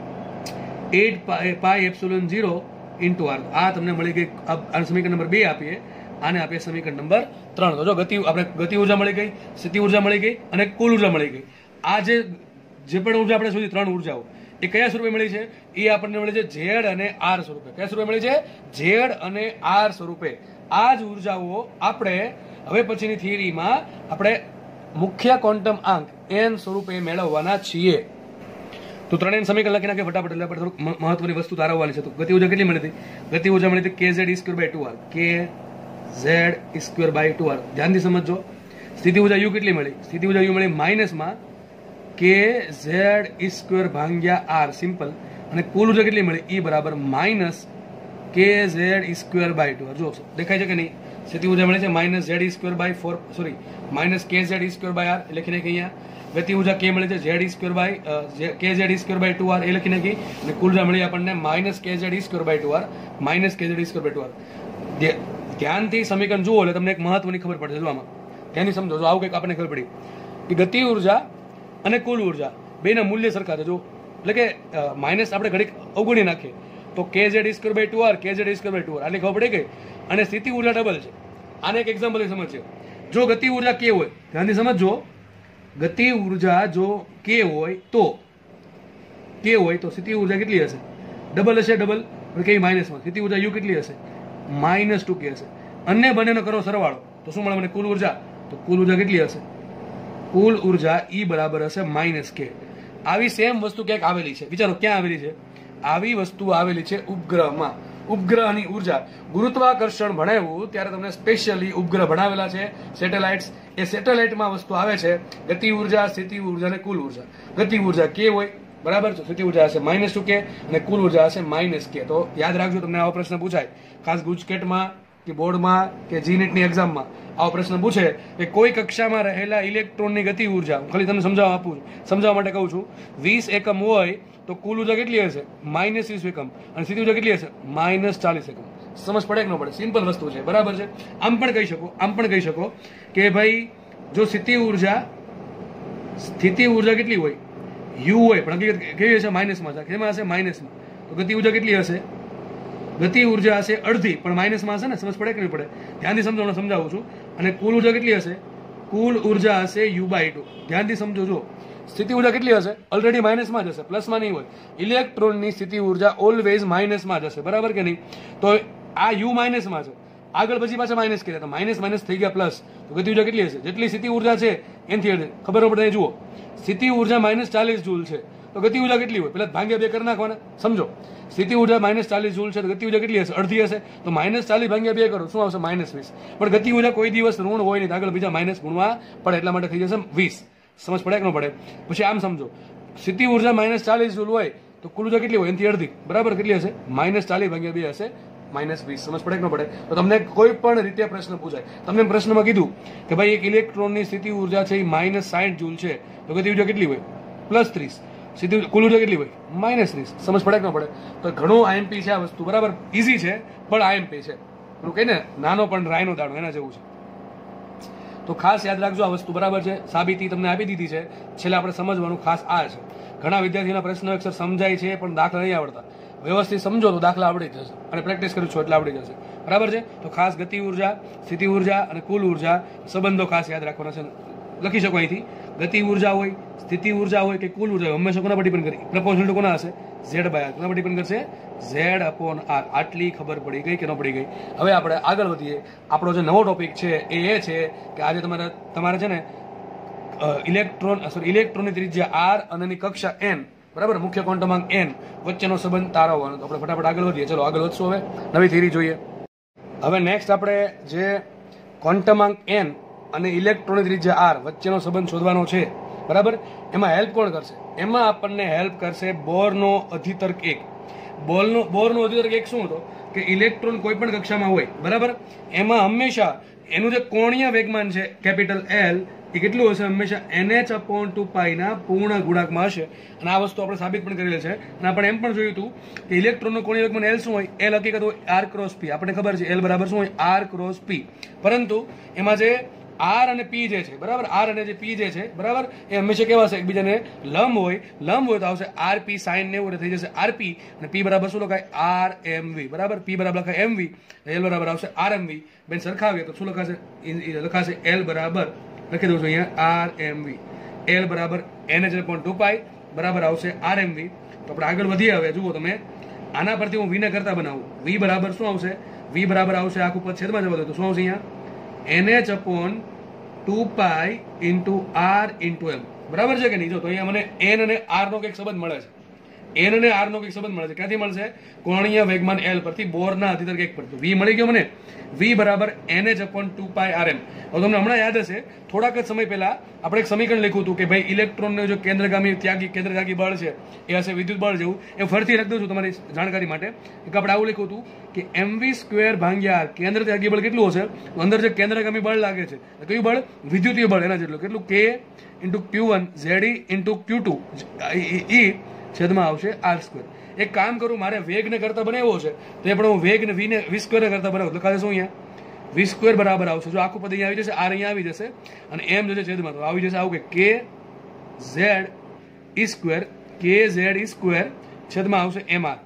eight pi epsilon zero into R. આ તમને મળી ગઈ. આ સમીકરણ નંબર બે આપીએ, આને આપીએ સમીકરણ નંબર ત્રણ. તો જો ગતિ આપણે ગતિ ઉર્જા મળી ગઈ, સ્થિતિ ઉર્જા મળી ગઈ અને કુલ ઉર્જા મળી ગઈ. આ જે જે પણ ઉર્જા આપણે શોધી, ત્રણ ઉર્જાઓ, એ કયા સ્વરૂપે મળી છે? એ આપણને મળી છે ઝેડ અને આર સ્વરૂપે. કયા સ્વરૂપે મળી છે? ઝેડ અને આર સ્વરૂપે. આ જ ઉર્જાઓ આપણે હવે પછીની થિયરીમાં આપણે મુખ્ય ક્વોન્ટમ આંક એન સ્વરૂપે મેળવવાના છીએ. તો ત્રણેય સમીકરણ લખી નાખીએ ફટાફટ, એટલે આપણે થોડુંક મહત્વની વસ્તુ તારવવાની છે. તો ગતિ ઉર્જા કેટલી મળી હતી? ગતિ ઉર્જા મળી હતી K Z E square by two R. K Z E square by two R. ધ્યાનથી સમજો. સ્થિતિ ઉર્જા યુ કેટલી મળી? સ્થિતિ ઉર્જા યુ મળી માઇનસમાં કે ઝેડ ઈ સ્ક્વેર ભાગ્યા આર સિમ્પલ, અને કુલ ઉર્જા કેટલી મળી? ઈ બરાબર minus K Z E square by two. જો દેખાય છે કે નહીં? સ્થિતિ ઉર્જા મળે છે minus Z E square by four sorry minus K Z E square by R એ લખી નાખી અહીંયા. ગતિ ઉર્જા કે મળે છે Z E square by K Z E square by two R એ લખી નાખી, અને કુલ ઉર્જા મળી આપણને minus K Z E square by two R minus K Z E square by two R. ધ્યાનથી સમીકરણ જુઓ એટલે તમને એક મહત્વની ખબર પડશે. જો આમાં ધ્યાનથી સમજો. જો આવું કંઈક આપણને ખબર પડી કે ગતિ ઉર્જા અને કુલ ઉર્જા બેના મૂલ્ય સરખા છે. જો એટલે કે માઇનસ આપણે ઘડીક અવગણી નાખીએ તો K Z E square by two R K Z E square by two R આટલી ખબર પડી ગઈ. અને સ્થિતિ ઉર્જા ડબલ છે. આને એક એક્ઝામ્પલ સમજશે. જો ગતિ ઉર્જા કે હોય, ધ્યાનથી સમજો, ગતિ ઉર્જા જો કે હોય તો કે હોય તો સ્થિતિ ઉર્જા કેટલી હશે? ડબલ હશે. ડબલ પણ કે માઇનસમાં. સ્થિતિ ઉર્જા યુ કેટલી હશે? માઇનસ ટુ કે હશે. અન્ય બંનેનો કરો સરવાળો તો શું મળે મને? કુલ ઉર્જા. તો કુલ ઉર્જા કેટલી હશે? કુલ ઉર્જા ઈ બરાબર હશે માઇનસ કે. આવી સેમ વસ્તુ ક્યાંક આવેલી છે. વિચારો ક્યાં આવેલી છે? આવી વસ્તુ આવેલી છે ઉપગ્રહમાં. ઉપગ્રહની ઉર્જા ગુરુત્વાકર્ષણ ભણાવ્યું ત્યારે તમને સ્પેશિયલી ઉપગ્રહ ભણાવેલા છે, સેટેલાઇટ્સ. એ સેટેલાઇટમાં વસ્તુ આવે છે ગતિ ઉર્જા, સ્થિતિ ઉર્જા અને કુલ ઉર્જા. ગતિ ઉર્જા કે હોય બરાબર છે, સ્થિતિ ઉર્જા હશે માઇનસ ટુ કે અને કુલ ઉર્જા હશે માઇનસ કે. તો યાદ રાખજો, તમને આવો પ્રશ્ન પૂછાય ખાસ ગુજકેટમાં કે બોર્ડમાં કે જીનીટની એક્ઝામમાં આવો પ્રશ્ન પૂછે કે કોઈ કક્ષામાં રહેલા ઇલેક્ટ્રોનની ગતિ ઉર્જા, હું ખાલી તમને સમજાવવા આપું છું, સમજાવવા માટે કહું છું, વીસ એકમ હોય તો કુલ ઉર્જા કેટલી હશે? માઇનસ વીસ એકમ. અને સ્થિતિ ઉર્જા કેટલી હશે? માઇનસ ચાલીસ એકમ. સમજ પડે કે ન પડે? સિમ્પલ વસ્તુ છે, બરાબર છે. આમ પણ કહી શકો આમ પણ કહી શકો કે ભાઈ જો સ્થિતિ ઉર્જા સ્થિતિ ઉર્જા કેટલી હોય? યુ હોય, પણ હકીકત કેવી હશે? માઇનસમાં છે. કેમાં હશે? માઇનસમાં. તો ગતિ ઉર્જા કેટલી હશે? ગતિ ઉર્જા હશે અડધી, પણ માઇનસમાં હશે ને. સમજ પડે કે નહીં પડે? ધ્યાનથી સમજો, સમજાવું છું. અને કુલ ઉર્જા કેટલી હશે? કુલ ઉર્જા હશે યુ બાય ટુ. ધ્યાનથી સમજો. જો સ્થિતિ ઉર્જા કેટલી હશે? ઓલરેડી માઇનસમાં જ હશે, પ્લસમાં નહીં હોય. ઇલેક્ટ્રોનની સ્થિતિ ઉર્જા ઓલવેઝ માઇનસમાં જ હશે, બરાબર કે નહીં? તો આ યુ માઇનસમાં છે, આગળ પછી પાછા માઇનસ કર્યા તો માઇનસ માઇનસ થઈ ગયા પ્લસ. તો ગતિ ઉર્જા કેટલી હશે? જેટલી સ્થિતિ ઉર્જા છે એનાથી ખબર પડે. જુઓ, સ્થિતિ ઉર્જા માઇનસ ચાલીસ જૂલ છે તો ગતિ ઉર્જા કેટલી હોય? પેલા ભાગ્યા બે કરી નાખવાના. સમજો, સ્થિતિ ઉર્જા માઇનસ ચાલીસ જૂલ છે તો ગતિ ઉર્જા કેટલી હશે? અડધી હશે. તો માઇનસ ચાલીસ ભાગ્યા બે કરો શું આવશે? માઇનસ વીસ. પણ ગતિ ઉર્જા કોઈ દિવસ ઋણ હોય નહીં, આગળ બીજા માઇનસ ગુણવા પડે, એટલા માટે થઈ જશે વીસ. સમજ પડે કે ન પડે? પછી આમ સમજો, સ્થિતિ ઉર્જા માઇનસ ચાલીસ જૂલ હોય તો કુલ ઉર્જા કેટલી હોય? એનાથી અડધી, બરાબર. કેટલી હશે? માઇનસ ચાલીસ ભાગ્યા બે હશે માઇનસ વીસ. સમજ પડે કે ન પડે? તો તમને કોઈ પણ રીતે પ્રશ્ન પૂછાય, તમને પ્રશ્નમાં કીધું કે ભાઈ એક ઇલેક્ટ્રોનની સ્થિતિ ઉર્જા છે એ માઇનસ સાઠ જૂલ છે તો ગતિ ઉર્જા કેટલી હોય? પ્લસ ત્રીસ. સ્થિતિ કુલ ઉર્જા કેટલી હોય? માઇનસ ત્રીસ. સમજ પડે કે ન પડે? તો ઘણું આઈએમપી છે આ વસ્તુ, બરાબર. ઇઝી છે પણ આઈએમપી છે. પેલું કહે ને નાનો પણ રાયનો દાણો, એના જેવું છે. તો ખાસ યાદ રાખજો આ વસ્તુ, બરાબર છે. સાબિતી તમને આપી દીધી છે, છેલ્લે આપણે સમજવાનું ખાસ આ છે. ઘણા વિદ્યાર્થીઓના પ્રશ્નો અક્ષર સમજાય છે પણ દાખલા નહીં આવડતા. વ્યવસ્થિત સમજો તો દાખલા આવડી જશે, અને પ્રેક્ટિસ કરું છું એટલે આવડી જશે, બરાબર છે. તો ખાસ ગતિ ઉર્જા, સ્થિતિ ઉર્જા અને કુલ ઉર્જા સંબંધો ખાસ યાદ રાખવાના છે. લખી શકો અહીંથી, ગતિ ઉર્જા હોય, સ્થિતિ ઉર્જા હોય કે કુલ ઉર્જા હોય, હંમેશા કોના પર ડિપેન્ડ કરે? પ્રપોર્શનલ કોના હશે? Z by R. કોના પર ડિપેન્ડ કરશે? Z upon R. આટલી ખબર પડી ગઈ કે ન પડી ગઈ? હવે આપણે આગળ વધીએ. આપણો જે નવો ટોપિક છે એ એ છે કે આજે તમારે તમારે છે ને ઇલેક્ટ્રોન સોરી ઇલેક્ટ્રોનની ત્રિજ્યા આર અને એની કક્ષા એન, બરાબર, મુખ્ય ક્વોન્ટમાંક એન વચ્ચેનો સંબંધ તારવવાનો. આપણે ફટાફટ આગળ વધીએ. ચલો આગળ વધશું. હવે નવી થિયરી જોઈએ. હવે નેક્સ્ટ આપણે જે ક્વોન્ટમાંક એન અને ઇલેક્ટ્રોનની ત્રિજ્યા આર વચ્ચેનો સંબંધ શોધવાનો છે, બરાબર. એમાં હેલ્પ કોણ કરશે? એમાં આપણને હેલ્પ કરશે બોરનો અધિતર્ક એક. બોલનો બોરનો અધિતર્ક એક શું હતો કે ઇલેક્ટ્રોન કોઈ પણ કક્ષામાં હોય, બરાબર, એમાં હંમેશા એનું જે કોણીય વેગમાન છે કેપિટલ એલ એ કેટલું હશે? હંમેશા એનએચ અપોન ટુ પાઈના પૂર્ણ ગુણાંકમાં હશે. અને આ વસ્તુ આપણે સાબિત પણ કરેલી છે. અને આપણે એમ પણ જોયું હતું કે ઇલેક્ટ્રોનનો કોણીય વેગમાન એલ શું હોય? એલ હકીકત હોય આર ક્રોસ પી. આપણને ખબર છે એલ બરાબર શું હોય? R cross P. પરંતુ એમાં જે આર અને પી જે છે, બરાબર, આર અને જે પી જે છે, બરાબર, એ હંમેશા કેવા છે? એકબીજાને લંબ હોય. લંબ હોય તો આવશે આર પી સાઈન નેવું એટલે થઈ જશે આરપી. અને પી બરાબર શું લખાય? આર એમ વી, બરાબર. પી બરાબર લખાય એમ વી, એલ બરાબર આવશે આર એમ વી. બેન સરખાવીએ તો શું લખાશે? લખાશે એલ બરાબર, લખી દઉં છું અહીંયા, આર એમ વી. એલ બરાબર એનએચ અપોન ટુ પાઈ બરાબર આવશે આર એમ વી. તો આપણે આગળ વધીએ. હવે જુઓ તમે, આના પરથી હું વીને કરતા બનાવું. વી બરાબર શું આવશે? વી બરાબર આવશે આખું પદ છેદમાં જવા દો તો શું આવશે અહીંયા? NH upon two pi into R into M, બરાબર છે કે નહીં? જો તો અહીંયા મને એન અને આર નો કંઈક સંબંધ મળે છે. એન અને આર નો કઈક સંબંધ મળે છે. ક્યાંથી મળશે? કોણીય વેગમાન એલ પરથી બોરના અધિતર્ક એક પર. તો વી મળી ગયો મને. વી બરાબર N H upon two pi R M. હવે તમને હમણાં યાદ હશે થોડાક જ સમય પહેલા આપણે એક સમીકરણ લખ્યું હતું કે ભાઈ ઇલેક્ટ્રોનનો જો કેન્દ્રગામી ત્યાગી કેન્દ્રત્યાગી બળ છે એ હશે વિદ્યુત બળ જેવું. એ ફરીથી લખી દઉં છું તમારી જાણકારી માટે. એક આપણે આવું લખ્યું હતું કે એમવી સ્ક્વેર ભાંગ્યા આર કેન્દ્ર ત્યાગી બળ કેટલું હશે? તો અંદર જે કેન્દ્રગામી બળ લાગે છે કયું બળ? વિદ્યુતીય બળ. એના જેટલું કેટલું? K into Q one Z into Q two E છેદમાં આવશે આર સ્ક્વેર. એક કામ કરું, મારે વેગને કરતા બનાવ્યો છે તો એ પણ હું વેગને વીને વી સ્ક્વેર કરતા બનાવું તો ખાલી શું અહીંયા વી સ્ક્વેર બરાબર આવશે. જો આખું પદ અહીંયા આવી જશે, આર અહીંયા આવી જશે અને એમ જશે છેદમાં તો આવી જશે આવું કે K Z E square K Z E square છેદમાં આવશે M R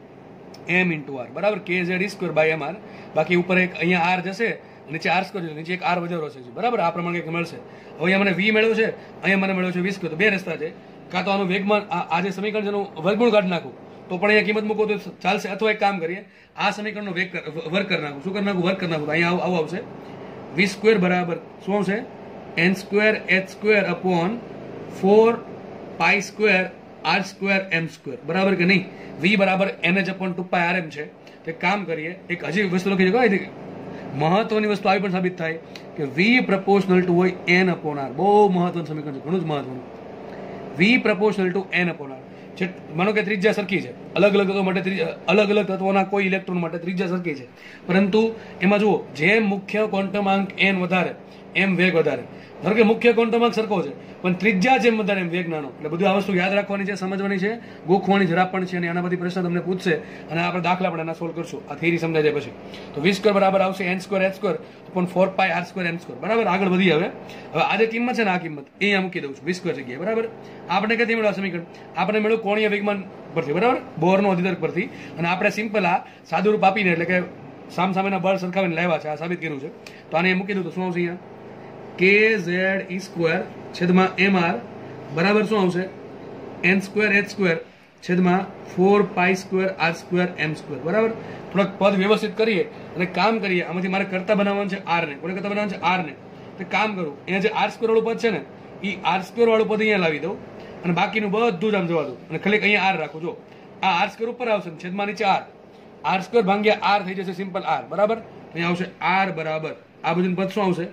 M into R બરાબર. K Z E square by M R. બાકી ઉપર એક અહીંયા આર જશે, નીચે આર સ્ક્વેર જશે, નીચે એક આર વધારો છે બરાબર. આ પ્રમાણે કંઈક મળશે. હવે અહીંયા મને વી મળ્યો છે, અહીંયા મને મળ્યો છે વી સ્ક્વેર. તો બે રસ્તા છે, કાં તો આનું વેગમાન આ જે સમીકરણ છે એનું વર્ગમૂળ કાઢી નાખું તો પણ અહીંયા કિંમત મૂકો તો ચાલશે, અથવા એક કામ કરીએ આ સમીકરણનો વેગ વર્ગ કરી નાખું. શું કરી નાખું? વર્ગ કરી નાખું. તો અહીંયા આવું આવશે વી સ્ક્વેર બરાબર શું આવશે? N square H square upon four pi square R square M square બરાબર કે નહીં? વી બરાબર N H upon two pi R M છે. તો એક કામ કરીએ, એક હજી વસ્તુ લખી શકો, મહત્વની વસ્તુ આવી પણ સાબિત થાય કે વી પ્રપોર્શનલ ટુ હોય એન અપોન આર. બહુ મહત્વનું સમીકરણ છે, ઘણું જ મહત્વનું. V proportional to N upon R. માનો કે ત્રિજ્યા સરખી છે, અલગ અલગ તત્વો માટે અલગ અલગ તત્વોના કોઈ ઇલેક્ટ્રોન માટે ત્રિજ્યા સરખી છે, પરંતુ એમાં જુઓ જેમ મુખ્ય ક્વોન્ટમાંક એન વધારે એમ વેગ વધારે. ધારો કે મુખ્ય ક્વોન્ટમાંક સરખો છે પણ ત્રિજ્યા જેમ વધારે એમ વેગ નાનો. એટલે બધું આ વસ્તુ યાદ રાખવાની છે, સમજવાની છે, ગોખવાની જરા પણ છે. અને આના બધી પ્રશ્ન તમને પૂછશે અને આપણે દાખલા પણ એના સોલ્વ કરશું. આ થિયરી સમજાય જાય પછી. તો વી સ્ક્વેર બરાબર આવશે N square H square upon four pi R square M square બરાબર. આગળ વધી હવે હવે આ જે કિંમત છે ને આ કિંમત અહીંયા મૂકી દઉં છું વી સ્ક્વેર જગ્યાએ બરાબર. આપણે ક્યાંથી મળ્યું સમીકરણ? આપણે મળ્યું કોણીય વેગમાન પરથી બરાબર, બોરનો અધિતર્ક પરથી. અને આપણે સિમ્પલ આ સાદું રૂપ આપીને એટલે કે સામ સામેના બળ સરખાવીને લાવ્યા છે, આ સાબિત કર્યું છે. તો આને મૂકી દઉં તો શું આવશે? અહીંયા કે ઝેડ ઈ સ્ક્વેર છેદમાં એમ આર બરાબર શું આવશે? એન સ્ક્વેર એચ સ્ક્વેર છેદમાં four pi square R square M square બરાબર. થોડાક પદ વ્યવસ્થિત કરીએ અને કામ કરીએ. આમાંથી મારે કરતા બનાવવાનું છે આર ને. કોને કરતા બનાવવાનું છે? આર ને. તો કામ કરું, અહીંયા જે આર સ્ક્વેર વાળું પદ છે ને એ આર સ્ક્વેર વાળું પદ અહીંયા લાવી દઉં અને બાકીનું બધું જ આમ જવા દઉં અને ખાલી અહીંયા આર રાખું. જો આ આર સ્ક્વેર ઉપર આવશે, છેદમાં નીચે આર. આર સ્ક્વેર ભાંગ્યા આર થઈ જશે સિમ્પલ આર બરાબર. અહીંયા આવશે આર બરાબર આ બધું પદ શું આવશે?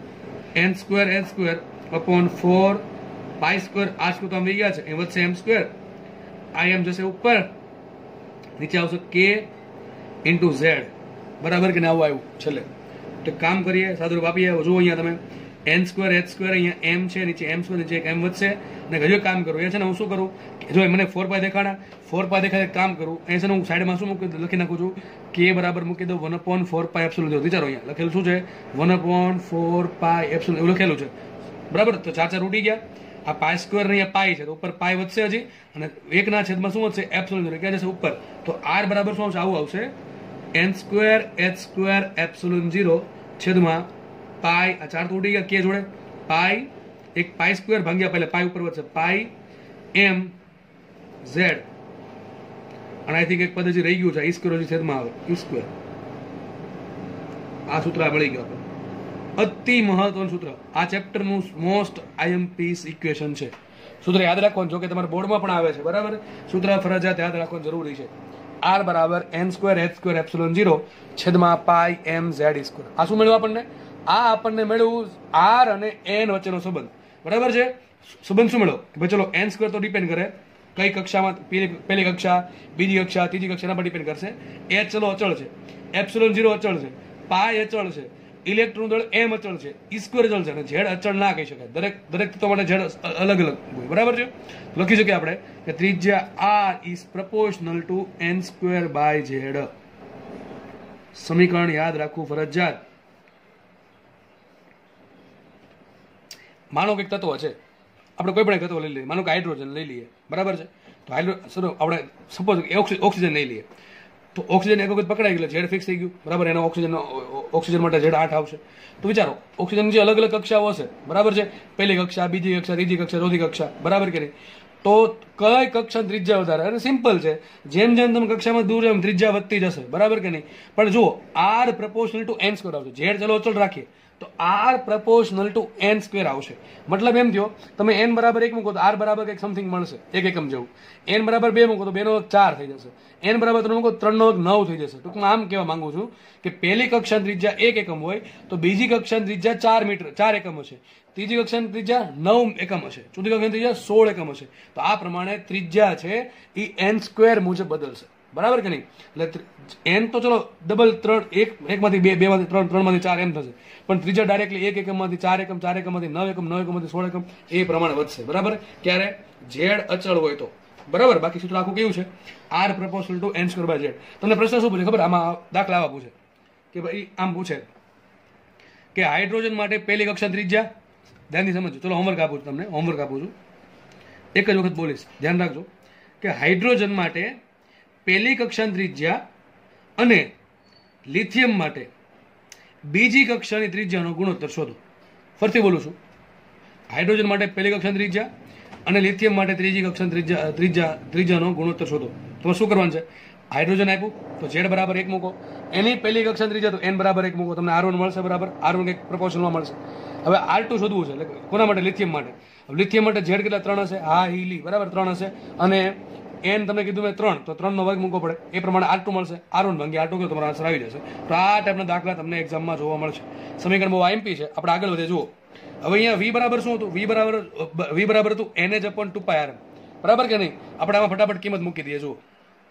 N square H square upon four pi square R square તો આમ ગયા છે, એ વધશે એમ સ્ક્વેર. આ એમ જશે ઉપર, નીચે આવશે કે ઇન્ટુ ઝેડ બરાબર કે આવું આવ્યું છેલ્લે. તો કામ કરીએ, સાદુરૂપ આપીએ. જુઓ અહીંયા તમે એન સ્ક્વેર એચ સ્ક્વેર અહીંયા એમ છે, નીચે એમ સ્ક્વેર, નીચે એક એમ વધશે. અને હજુ કામ કરું એ છે ને હું શું કરું જો મને ફોર પાય દેખાડા ફોર પાય દેખાડે કામ કરું એ છે ને હું સાઈડમાં શું મૂકી લખી નાખું છું કે બરાબર મૂકી દઉં one upon four pi epsilon zero. વિચારો અહીંયા લખેલું શું છે? One upon four pi epsilon એવું લખેલું છે બરાબર. તો ચાર ચાર ઉડી ગયા. આ પાય સ્ક્વેર અહીંયા પાય છે તો ઉપર પાય વધશે હજી અને એકના છેદમાં શું વધશે? Epsilon zero. ક્યાં જશે? ઉપર. તો આર બરાબર શું આવશે? આવું આવશે N square H square epsilon zero છેદમાં પાય. આ ચાર તો ઉડી ગયા કે જોડે પાય એક પાય સ્ક્વેર ભાગ્યા પહેલા પાય ઉપર વધશે પાય એમ ઝેડ અને આઈ થિંક એક પદ હજી રહી ગયું છે ઈ સ્ક્વેર હજી છેદમાં આવે ઈ સ્ક્વેર. આ સૂત્ર મળી ગયું આપણે. અતિ મહત્વનું સૂત્ર, આ ચેપ્ટરનું મોસ્ટ આઈએમપી ઇક્વેશન છે. સૂત્ર યાદ રાખવાનું. જો કે તમારા બોર્ડમાં પણ આવે છે બરાબર. સૂત્ર ફરજિયાત યાદ રાખવાનું જરૂરી છે. આર બરાબર N square H square epsilon zero છેદમાં પાય એમ ઝેડ ઈ સ્ક્વેર. આ શું મળ્યું આપણને? આ આપણને મળ્યું આર અને એન વચ્ચેનો સંબંધ બરાબર છે. સંબંધ શું મળ્યો? ભાઈ ચલો એન સ્ક્વેર તો ડિપેન્ડ કરે કઈ કક્ષામાં, પહેલી કક્ષા, બીજી કક્ષા, ત્રીજી કક્ષા પર ડિપેન્ડ કરશે. એચ ચલો અચળ છે, એપ્સિલોન ઝીરો અચળ છે, પાય અચળ છે, ઇલેક્ટ્રોન દળ એમ અચળ છે, ઈ સ્ક્વેર અચળ છે અને ઝેડ અચળ ના કહી શકાય. દરેક દરેક તત્વો માટે ઝેડ અલગ અલગ હોય બરાબર છે. લખી શકીએ આપણે કે ત્રિજ્યા R is proportional to N square by Z. સમીકરણ યાદ રાખવું ફરજિયાત. માનો કે તત્વ છે, આપણે કોઈ પણ એક તત્વ લઈ લઈએ, માનો કે હાઇડ્રોજન લઈ લઈએ બરાબર છે. તો હાઇડ્રો આપણે સપોઝ ઓક્સિજન લઈ લઈએ તો ઓક્સિજન એક વખત પકડાઈ ગયું ઝેડ ફિક્સ થઈ ગયું બરાબર. એનો ઓક્સિજન ઓક્સિજન માટે ઝેડ આઠ આવશે. તો વિચારો ઓક્સિજન જે અલગ અલગ કક્ષાઓ હશે બરાબર છે, પહેલી કક્ષા, બીજી કક્ષા, ત્રીજી કક્ષા, ચોથી કક્ષા બરાબર કે નહીં. તો કઈ કક્ષા ત્રિજ્યા વધારે? અને સિમ્પલ છે, જેમ જેમ તમે કક્ષામાં દૂર જાવ ત્રિજ્યા વધતી જશે બરાબર કે નહીં. પણ જુઓ R proportional to N square આવશે. ઝેડ ચલો અચળ રાખીએ તો R proportional to N square આવશે. મતલબ એમ થયો તમે એન બરાબર એક મૂકો તો આર બરાબર કંઈક સમથિંગ મળશે એક એકમ જેવું. એન બરાબર બે મૂકો તો બે નો ચાર થઈ જશે. એન બરાબર ત્રણ મૂકો ત્રણ નો નવ થઈ જશે. ટૂંકમાં આમ કહેવા માંગુ છું કે પહેલી કક્ષાની ત્રિજ્યા એક એકમ હોય તો બીજી કક્ષાની ત્રિજ્યા ચાર મીટર ચાર એકમ હશે, ત્રીજી કક્ષાની ત્રિજ્યા નવ એકમ હશે, ચોથી કક્ષાની ત્રિજ્યા સોળ એકમ હશે. તો આ પ્રમાણે ત્રિજ્યા છે એ એન સ્ક્વેર મુજબ બદલશે. બરાબર કે નહીં? એટલે એન તો ચલો ડબલ ત્રણ એક એકમાંથી બે બે માંથી ત્રણ ત્રણ માંથી ચાર એમ થશે, પણ ત્રીજા ડાયરેક્ટલી એક એકમમાંથી ચાર એકમ ચાર એકમમાંથી નવ એકમ નવ એકમમાંથી સોળ એકમ એ પ્રમાણે વધશે. બરાબર? ક્યારે? ઝેડ અચળ હોય તો. બરાબર? બાકી સૂત્ર આખું કેવું છે? R proportional to N square by Z. તમને પ્રશ્ન શું પૂછે ખબર? આમાં દાખલા આવા પૂછે કે ભાઈ આમ પૂછે કે હાઇડ્રોજન માટે પહેલી કક્ષા ત્રિજ્યા, ધ્યાનથી સમજો. ચલો હોમવર્ક આપું છું તમને, હોમવર્ક આપું છું, એક જ વખત બોલીશ, ધ્યાન રાખજો કે હાઇડ્રોજન માટે પહેલી કક્ષાની ત્રિજ્યા અને લિથિયમ માટે બીજી કક્ષાની ત્રિજ્યાનો ગુણોત્તર શોધો. ફરીથી બોલું છું, હાઇડ્રોજન માટે પહેલી કક્ષાની ત્રિજ્યા અને લિથિયમ માટે ત્રીજી કક્ષાની ત્રિજ્યા ત્રિજ્યા ત્રિજ્યાનો ગુણોત્તર શોધો. તમારે શું કરવાનું છે? હાઇડ્રોજન આપ્યું તો ઝેડ બરાબર એક મૂકો, એની પહેલી કક્ષાની ત્રિજ્યા તો એન બરાબર એક મૂકો, તમને આર વન મળશે. બરાબર? આર વન એક પ્રપોર્શનમાં મળશે. હવે આર ટુ શોધવું છે, એટલે કોના માટે? લિથિયમ માટે. લિથિયમ માટે ઝેડ કેટલા? ત્રણ હશે. હા હીલી બરાબર ત્રણ હશે. અને એન તમને કીધું મેં ત્રણ, તો ત્રણ નો વર્ગ મૂકવો પડે. એ પ્રમાણે આર ટુ મળશે. આર વન ભાંગી આર ટુ કરો તમારો આન્સર આવી જશે. તો આ ટાઈપના દાખલા તમને એક્ઝામમાં જોવા મળશે. સમીકરણ બહુ આઈએમપી છે. આપણે આગળ વધે જુઓ. હવે અહીંયા વી બરાબર શું હતું? વી બરાબર વી બરાબર હતું N H upon two pi R M. બરાબર કે નહીં? આપણે આમાં ફટાફટ કિંમત મૂકી દઈએ. જુઓ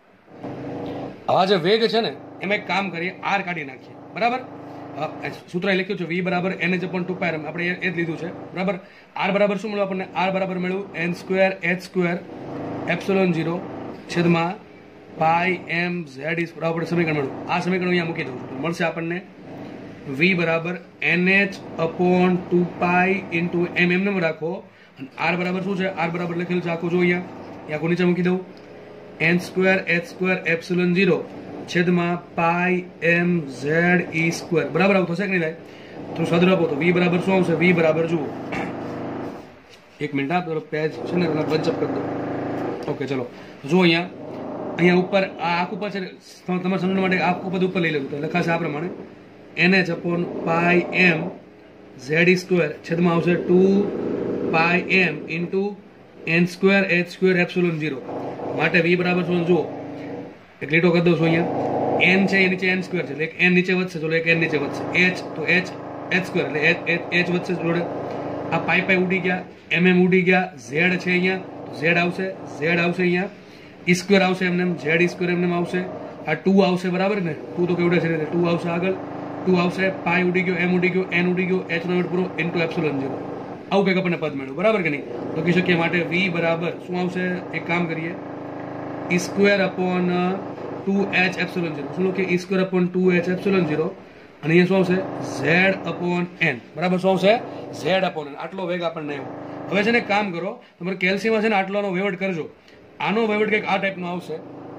આવા જે વેગ છે ને એમાં એક કામ કરીએ, આર કાઢી નાખીએ. બરાબર? સૂત્ર લખ્યું છે વી બરાબર N H upon two pi R M. આપણે એ જ લીધું છે. બરાબર? આર બરાબર શું મળ્યું આપણને? આર બરાબર મળ્યું N square H square epsilon zero છેદમાં પાઈ એમ ઝેડ ઇઝ બરાબર સમીકરણ મળ્યું. આ સમીકરણ અહીંયા મૂકી દઉં છું. મળશે આપણને વી બરાબર N H upon two pi into M એમને રાખો. અને આર બરાબર શું છે? આર બરાબર લખેલું છે આખું જો અહીંયા, એ આખું નીચે મૂકી દઉં. N square H square epsilon zero છેદમાં pi M Z E square. બરાબર આવું થશે કે નહીં? લાય તો સદર આપો તો વી બરાબર શું આવશે? વી બરાબર જુઓ, એક મિનિટ આ પેલો પેજ છે ને બંચઅપ કરી દો. ઓકે ચલો જુઓ અહીંયા અહીંયા ઉપર આ આખું પર છે તમારે સમજવા માટે આખું પદ ઉપર લઈ લેવું. તો લખાશે આ પ્રમાણે N H upon pi M Z square છેદમાં આવશે two pi M into N square H square epsilon zero. માટે વી બરાબર શું જુઓ, એક લીટો કરી દઉં છું અહીંયા. એન છે એ નીચે એન સ્ક્વેર છે એટલે એક એન નીચે વધશે, ચલો એક એન નીચે વધશે. એચ તો એચ એચ સ્ક્વેર એટલે એચ વધશે જોડે. આ પાઈ પાઈ ઉડી ગયા, એમ એમ ઉડી ગયા. ઝેડ છે અહીંયા તો ઝેડ આવશે, ઝેડ આવશે અહીંયા. ઈ સ્ક્વેર આવશે એમને, ઝેડ ઈ સ્ક્વેર એમને આવશે. આ ટુ આવશે. બરાબર ને? ટુ તો કેવડે છે ટુ આવશે આગળ. ટુ આવશે, પાઈ ઉડી ગયો, એમ ઉડી ગયો, એન ઉડી ગયો, એચ નો પૂરો ઇન્ટુ એપ્સિલોન ઝીરો. આવું કંઈક આપણને પદ મળ્યું. બરાબર કે નહીં? લખી શકીએ. માટે વી બરાબર શું આવશે? એક કામ કરીએ, E square upon two H epsilon zero. શું લખીએ? E square upon two H epsilon zero. અને અહીંયા શું આવશે? Z upon N. બરાબર? શું આવશે? Z upon N. આટલો વેગ આપણને આવ્યો. હવે છે ને કામ કરો, તમારે કેલ્શિયમ છે ને આટલાનો વહીવટ કરજો. આનો વહીવટ કંઈક આ ટાઈપનો આવશે.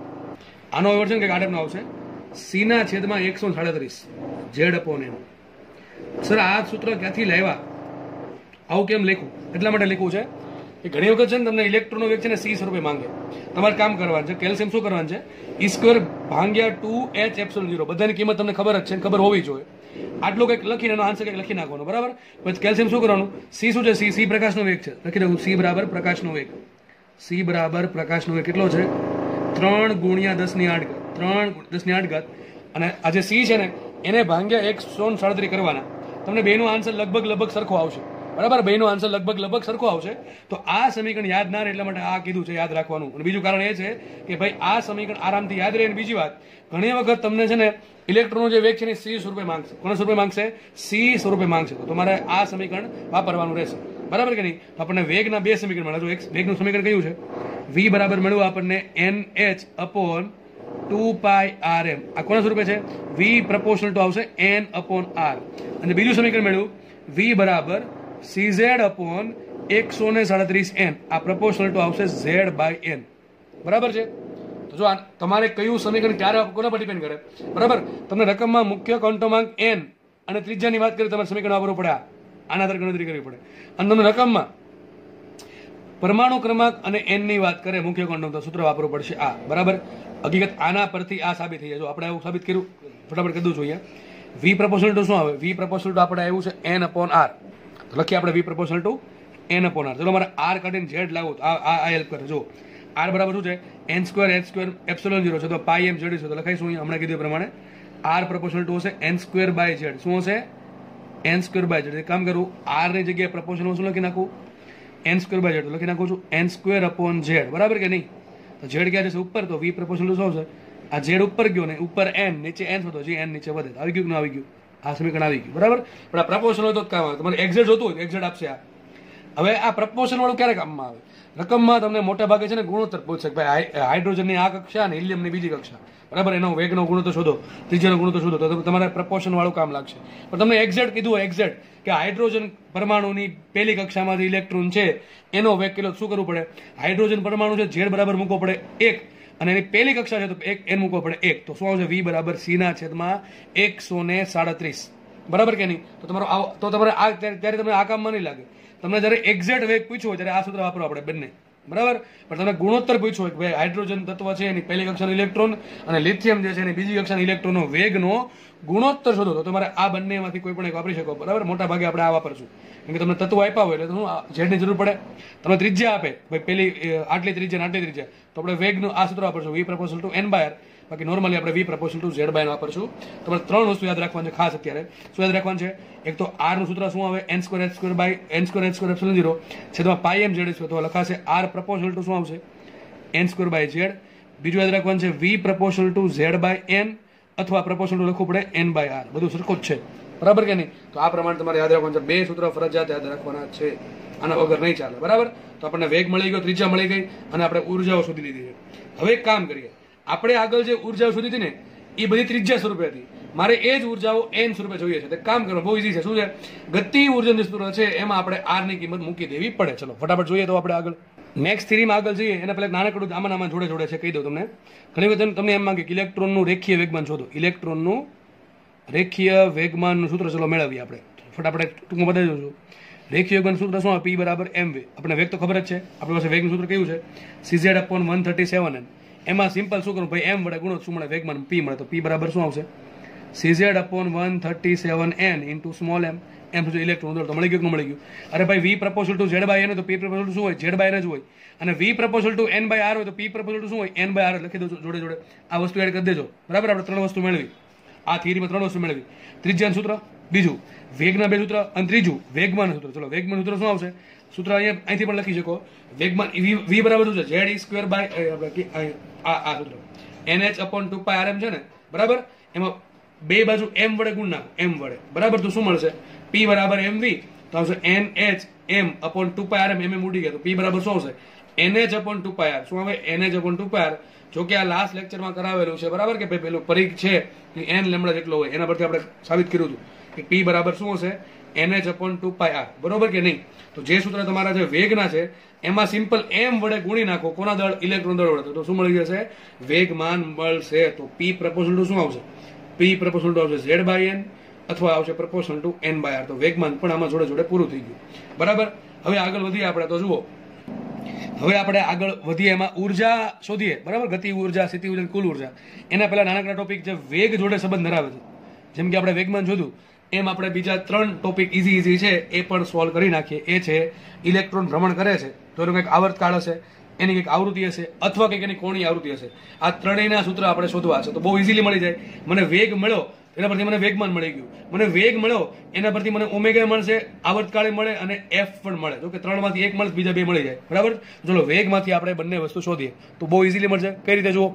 આનો વહીવટ છે ને કંઈક આ ટાઈપનો આવશે. સી ના છેદમાં એકસો સાડત્રીસ ઝેડ અપોન એન. સર આ સૂત્ર ક્યાંથી લાવ્યા? આવું કેમ લખ્યું? એટલા માટે લખ્યું છે કે ઘણી વખત છે ને તમને ઇલેક્ટ્રોનનો વેગ છે ને સી સ્વરૂપે માંગે. તમારે કામ કરવાનું છે, કેલ્શિયમ શું કરવાનું છે? ઈ સ્ક્વેર ભાંગ્યા ટુ એચ એપ્સિલોન ઝીરો. બધાની કિંમત તમને ખબર જ છે, ખબર હોવી જોઈએ. આટલું કંઈક લખીને એનો આન્સર કંઈક લખી નાખવાનો. બરાબર? પછી કેલ્શિયમ શું કરવાનું? સી શું છે? સી સી પ્રકાશનો વેગ છે. લખી દઉં સી બરાબર પ્રકાશનો વેગ. સી બરાબર પ્રકાશનો વેગ કેટલો છે? ત્રણ ગુણ્યા દસ ની આઠ ઘાત. ત્રણ દસ ની આઠ ઘાત. અને આ જે સી છે ને એને ભાંગ્યા એકસો સાડત્રીસ કરવાના. તમને બેનો આન્સર લગભગ લગભગ સરખો આવશે. બરાબર? બેનો આન્સર લગભગ લગભગ સરખો આવશે. તો આ સમીકરણ યાદ ના રહે એટલા માટે આ કીધું છે યાદ રાખવાનું. અને બીજું કારણ એ છે કે ભાઈ આ સમીકરણ આરામથી યાદ રહે. બીજી વાત, ઘણી વખત તમને છે ને ઇલેક્ટ્રોનનો જે વેગ છે ને સી સ્વરૂપે માંગશે. કોના સ્વરૂપે માંગશે? સી સ્વરૂપે માંગશે. તો તમારે આ સમીકરણ વાપરવાનું રહેશે. બરાબર કે નહીં? તો આપણને વેગના બે સમીકરણ મળે. જો એક વેગનું સમીકરણ કયું છે? વી બરાબર મળ્યું આપણને N H upon two pi R M. આ કોના સ્વરૂપે છે? વી પ્રપોર્શનલ ટુ આવશે એન અપોન આર. અને બીજું સમીકરણ મળ્યું વી બરાબર સી ઝેડ અપોન એકસો ને સાડત્રીસ એન. આ પ્રપોર્શનલ ટુ આવશે ઝેડ બાય એન. બરાબર છે? તો જો તમારે કયું સમીકરણ ક્યારે કોના પર ડિપેન્ડ કરે? બરાબર? તમને રકમમાં મુખ્ય ક્વોન્ટમાંક એન અને ત્રિજ્યાની વાત કરી તમારે સમીકરણ વાપરવું પડે. આના આધારે ગણતરી કરવી પડે. અને તમને રકમમાં પરમાણુ ક્રમાંક અને એન ની વાત કરે મુખ્ય ક્વોન્ટમ તો સૂત્ર વાપરવું પડશે આ. બરાબર? હકીકત આના પરથી આ સાબિત થઈ જાય. જો આપણે એવું સાબિત કર્યું, ફટાફટ કરી દઉં છું અહીંયા. વી પ્રપોર્શનલ ટુ શું આવે? વી પ્રપોર્શનલ ટુ આપણે આવ્યું છે એન અપોન આર. તો લખીએ આપણે V proportional to N upon R. ચલો મારે આર કાઢીને ઝેડ લાવો તો આ આ હેલ્પ કરે. જો આર બરાબર શું છે? N square H square epsilon zero છે તો પાઈ એમ ઝેડ છે. તો લખાઈશું અહીંયા હમણાં કીધું એ પ્રમાણે આર પ્રપોર્શનલ ટુ હશે એન સ્ક્વેર બાય ઝેડ. શું હશે? N square by Z. કામ કરું, આર ની જગ્યાએ પ્રપોર્શનલ શું લખી નાખું? N square by Z. તો લખી નાખું છું એન સ્ક્વેર અપોન ઝેડ. બરાબર કે નહીં? તો ઝેડ ક્યાં જશે? ઉપર. તો વી પ્રપોર્શનલ શું આવશે? આ ઝેડ ઉપર ગયો ને ઉપર એન, નીચે એન થતો, જે એન નીચે વધે. આવી ગયું કે ન આવી ગયું? આ સમીકરણ આવી ગયું. બરાબર. પણ આ પ્રપોર્શનલ હોય તો કામ આવે. તમારે એક્ઝેટ જોતું હોય એક્ઝેટ આપશે આ. હવે આ પ્રપોર્શન વાળું ક્યારે કામમાં આવે? રકમમાં તમને મોટા ભાગે છે ને ગુણોત્તર પૂછશે કે ભાઈ હાઇડ્રોજનની આ કક્ષા અને હિલિયમની બીજી કક્ષા, બરાબર, એનો વેગનો ગુણોત્તર શોધો, ત્રિજ્યાનો ગુણોત્તર શોધો, તો તમારે પ્રપોર્શન વાળું કામ લાગશે. પણ તમને એક્ઝેક્ટ કીધું હોય એક્ઝેક્ટ કે હાઇડ્રોજન પરમાણુની પહેલી કક્ષામાંથી ઇલેક્ટ્રોન છે એનો વેગ કેટલો, શું કરવું પડે? હાઇડ્રોજન પરમાણુ છે ઝેડ બરાબર મૂકવો પડે એક, અને એની પહેલી કક્ષા છે તો એક એન મૂકવો પડે એક. તો શું આવશે? વી બરાબર સી ના છેદમાં એકસો ને સાડત્રીસ. બરાબર કે નહીં? તો તમારો તો તમારે આ ત્યારે તમને આ કામમાં નહીં લાગે. તમને જયારે એક્ઝેક્ટ વેગ પૂછ્યો હોય ત્યારે આ સૂત્ર વાપરો આપણે બંને. બરાબર. પણ તમને ગુણોત્તર પૂછ્યો હોય કે ભાઈ હાઇડ્રોજન તત્વ છે એની પહેલી કક્ષાનો ઇલેક્ટ્રોન અને લિથિયમ જે છે એની બીજી કક્ષાના ઇલેક્ટ્રોનનો વેગનો ગુણોત્તર શોધો. તો તમારે આ બંનેમાંથી કોઈ પણ એક વાપરી શકો. બરાબર. મોટા ભાગે આપણે આ વાપરશું કેમ કે તમને તત્વો આપ્યા હોય એટલે શું ઝેડની જરૂર પડે. તમને ત્રિજ્યા આપે ભાઈ પેલી આટલી ત્રિજ્યા આટલી ત્રિજ્યા, તો આપણે વેગનું આ સૂત્ર વાપરશું V proportional to N by R. બાકી નોર્મલી આપણે V proportional to Z by વાપરશું. તમારે ત્રણ વસ્તુ યાદ રાખવાની છે ખાસ અત્યારે. શું યાદ રાખવાનું છે? એક તો આર નું સૂત્ર શું આવે? N square H square by N square H square epsilon zero છેદમાં પાઈ એમ ઝેડ સ્ક્વેર. તો લખાશે આર પ્રપોર્શનલ ટુ શું આવશે? N square by Z. બીજું યાદ રાખવાનું છે V proportional to Z by N અથવા પ્રપોર્શનલ ટુ લખવું પડે એન બાય આર. બધું સરખું જ છે. બરાબર કે નહીં? તો આ પ્રમાણે તમારે યાદ રાખવાનું છે. બે સૂત્ર ફરજિયાત યાદ રાખવાના છે, આના વગર નહીં ચાલે. બરાબર. તો આપણને વેગ મળી ગયો, ત્રિજ્યા મળી ગઈ અને આપણે ઉર્જાઓ શોધી લીધી છે. હવે એક કામ કરીએ, આપણે આગળ જે ઉર્જાઓ શોધી હતી ને એ બધી ત્રિજ્યા સ્વરૂપે હતી. મારે એ જ ઉર્જાઓ એન સ્વરૂપે જોઈએ છે. કામ કરો, બહુ ઇઝી છે. શું છે? ગતિ ઉર્જાનું સૂત્ર છે એમાં આપણે આર ની કિંમત મૂકી દેવી પડે. ચલો ફટાફટ જોઈએ તો આપણે આગળ નેક્સ્ટ થિયરીમાં આગળ જઈએ એના પહેલા નાનકડું આમાં આમાં જોડે જોડે છે કહી દઉં તમને. ઘણી વખત તમને એમ માંગે કે ઇલેક્ટ્રોનનું રેખીય વેગમાન શોધો. ઇલેક્ટ્રોનનું રેખીય વેગમાનનું સૂત્ર ચલો મેળવીએ આપણે. ફટાફટ ટૂંકમાં બતાવી દઉં છું. રેખીય વેગમાન સૂત્ર શું? પી બરાબર એમ વે. આપણે વેગ તો ખબર જ છે. આપણી પાસે વેગનું સૂત્ર કયું છે? C Z upon one thirty seven N. એમાં સિમ્પલ શું કરું ભાઈ? એમ વડે ગુણો શું મળે? વેગમાન પી મળે. તો પી બરાબર શું આવશે? C Z upon one thirty seven N into small M. M શું? ઇલેક્ટ્રોન. તો મળી ગયું કે ન મળી ગયું? અરે ભાઈ V proportional to Z by N તો પી પ્રપોર્શનલ શું હોય? ઝેડ બાય એન જ હોય. અને V proportional to N by R હોય તો પી પ્રપોર્શનલ ટુ શું હોય? એન બાય આર લખી દો જોડે જોડે. આ વસ્તુ એડ કરી દેજો. બરાબર. આપણે ત્રણ વસ્તુ મેળવી. આ થિયરીમાં ત્રણ વસ્તુ મેળવી. ત્રિજ્યાનું સૂત્ર, બીજું વેગના બે સૂત્ર, અને ત્રીજું વેગમાન સૂત્ર. ચલો વેગમાન સૂત્ર શું આવશે? સૂત્ર અહીંયા અહીંથી પણ લખી શકો. વેગમાન વી બરાબર શું છે? ઝેડ ઈ સ્ક્વેર બાય આ આ સૂત્ર N H upon two pi R M છે ને. બરાબર. એમાં બે બાજુ એમ વડે ગુણ નાખો એમ વડે. બરાબર. તો શું મળશે? પી બરાબર એમ વી. તો આવશે N H M upon two pi R M. M M ઉડી ગયા તો પી બરાબર શું આવશે? N H upon two pi R. શું આવે? N H upon two pi R. જો કે આ લાસ્ટ લેક્ચરમાં કરાવેલું છે. બરાબર કે ભાઈ પેલું પરીખ છે એન લેમડા જેટલો હોય એના પરથી આપણે સાબિત કર્યું હતું કે પી બરાબર શું હશે? N H upon two pi R. બરોબર કે નહીં? તો જે સૂત્ર તમારા જે વેગના છે એમાં સિમ્પલ એમ વડે ગુણી નાખો. કોના દળ? ઇલેક્ટ્રોન દળ વડે. તો શું મળી જશે? વેગમાન મળશે. તો પી પ્રપોર્શનલ ટુ શું આવશે? પી પ્રપોર્શનલ ટુ આવશે ઝેડ બાય એન અથવા આવશે proportional to N by R. તો વેગમાન પણ આમાં જોડે જોડે પૂરું થઈ ગયું. બરાબર. હવે આગળ વધીએ આપણે. તો જુઓ, હવે આપણે આગળ વધીએ એમાં ઉર્જા શોધીએ. બરાબર. ગતિ ઉર્જા, સ્થિતિ ઉર્જા, કુલ ઉર્જા. એના પહેલા નાનકડા ટોપિક જે વેગ જોડે સંબંધ ધરાવે છે, જેમ કે આપણે વેગમાન શોધ્યું એમ આપણે બીજા ત્રણ ટોપિક ઇઝી ઇઝી છે એ પણ સોલ્વ કરી નાખીએ. એ છે ઇલેક્ટ્રોન ભ્રમણ કરે છે તો એનું કંઈક આવર્તકાળ હશે, એની કંઈક આવૃત્તિ હશે અથવા કંઈક એની કોણીય આવૃત્તિ હશે. આ ત્રણેયના સૂત્ર આપણે શોધવા છે. તો બહુ ઇઝીલી મળી જાય. મને વેગ મળ્યો એના પરથી મને વેગમાન મળી ગયું. મને વેગ મળ્યો એના પરથી મને ઓમેગા મળશે, આવર્તકાળે મળે અને એફ પણ મળે. જો કે ત્રણ માંથી એક મળે, બીજા બે મળી જાય. બરાબર. ચલો વેગમાંથી આપણે બંને વસ્તુ શોધીએ તો બહુ ઇઝીલી મળશે. કઈ રીતે જુઓ,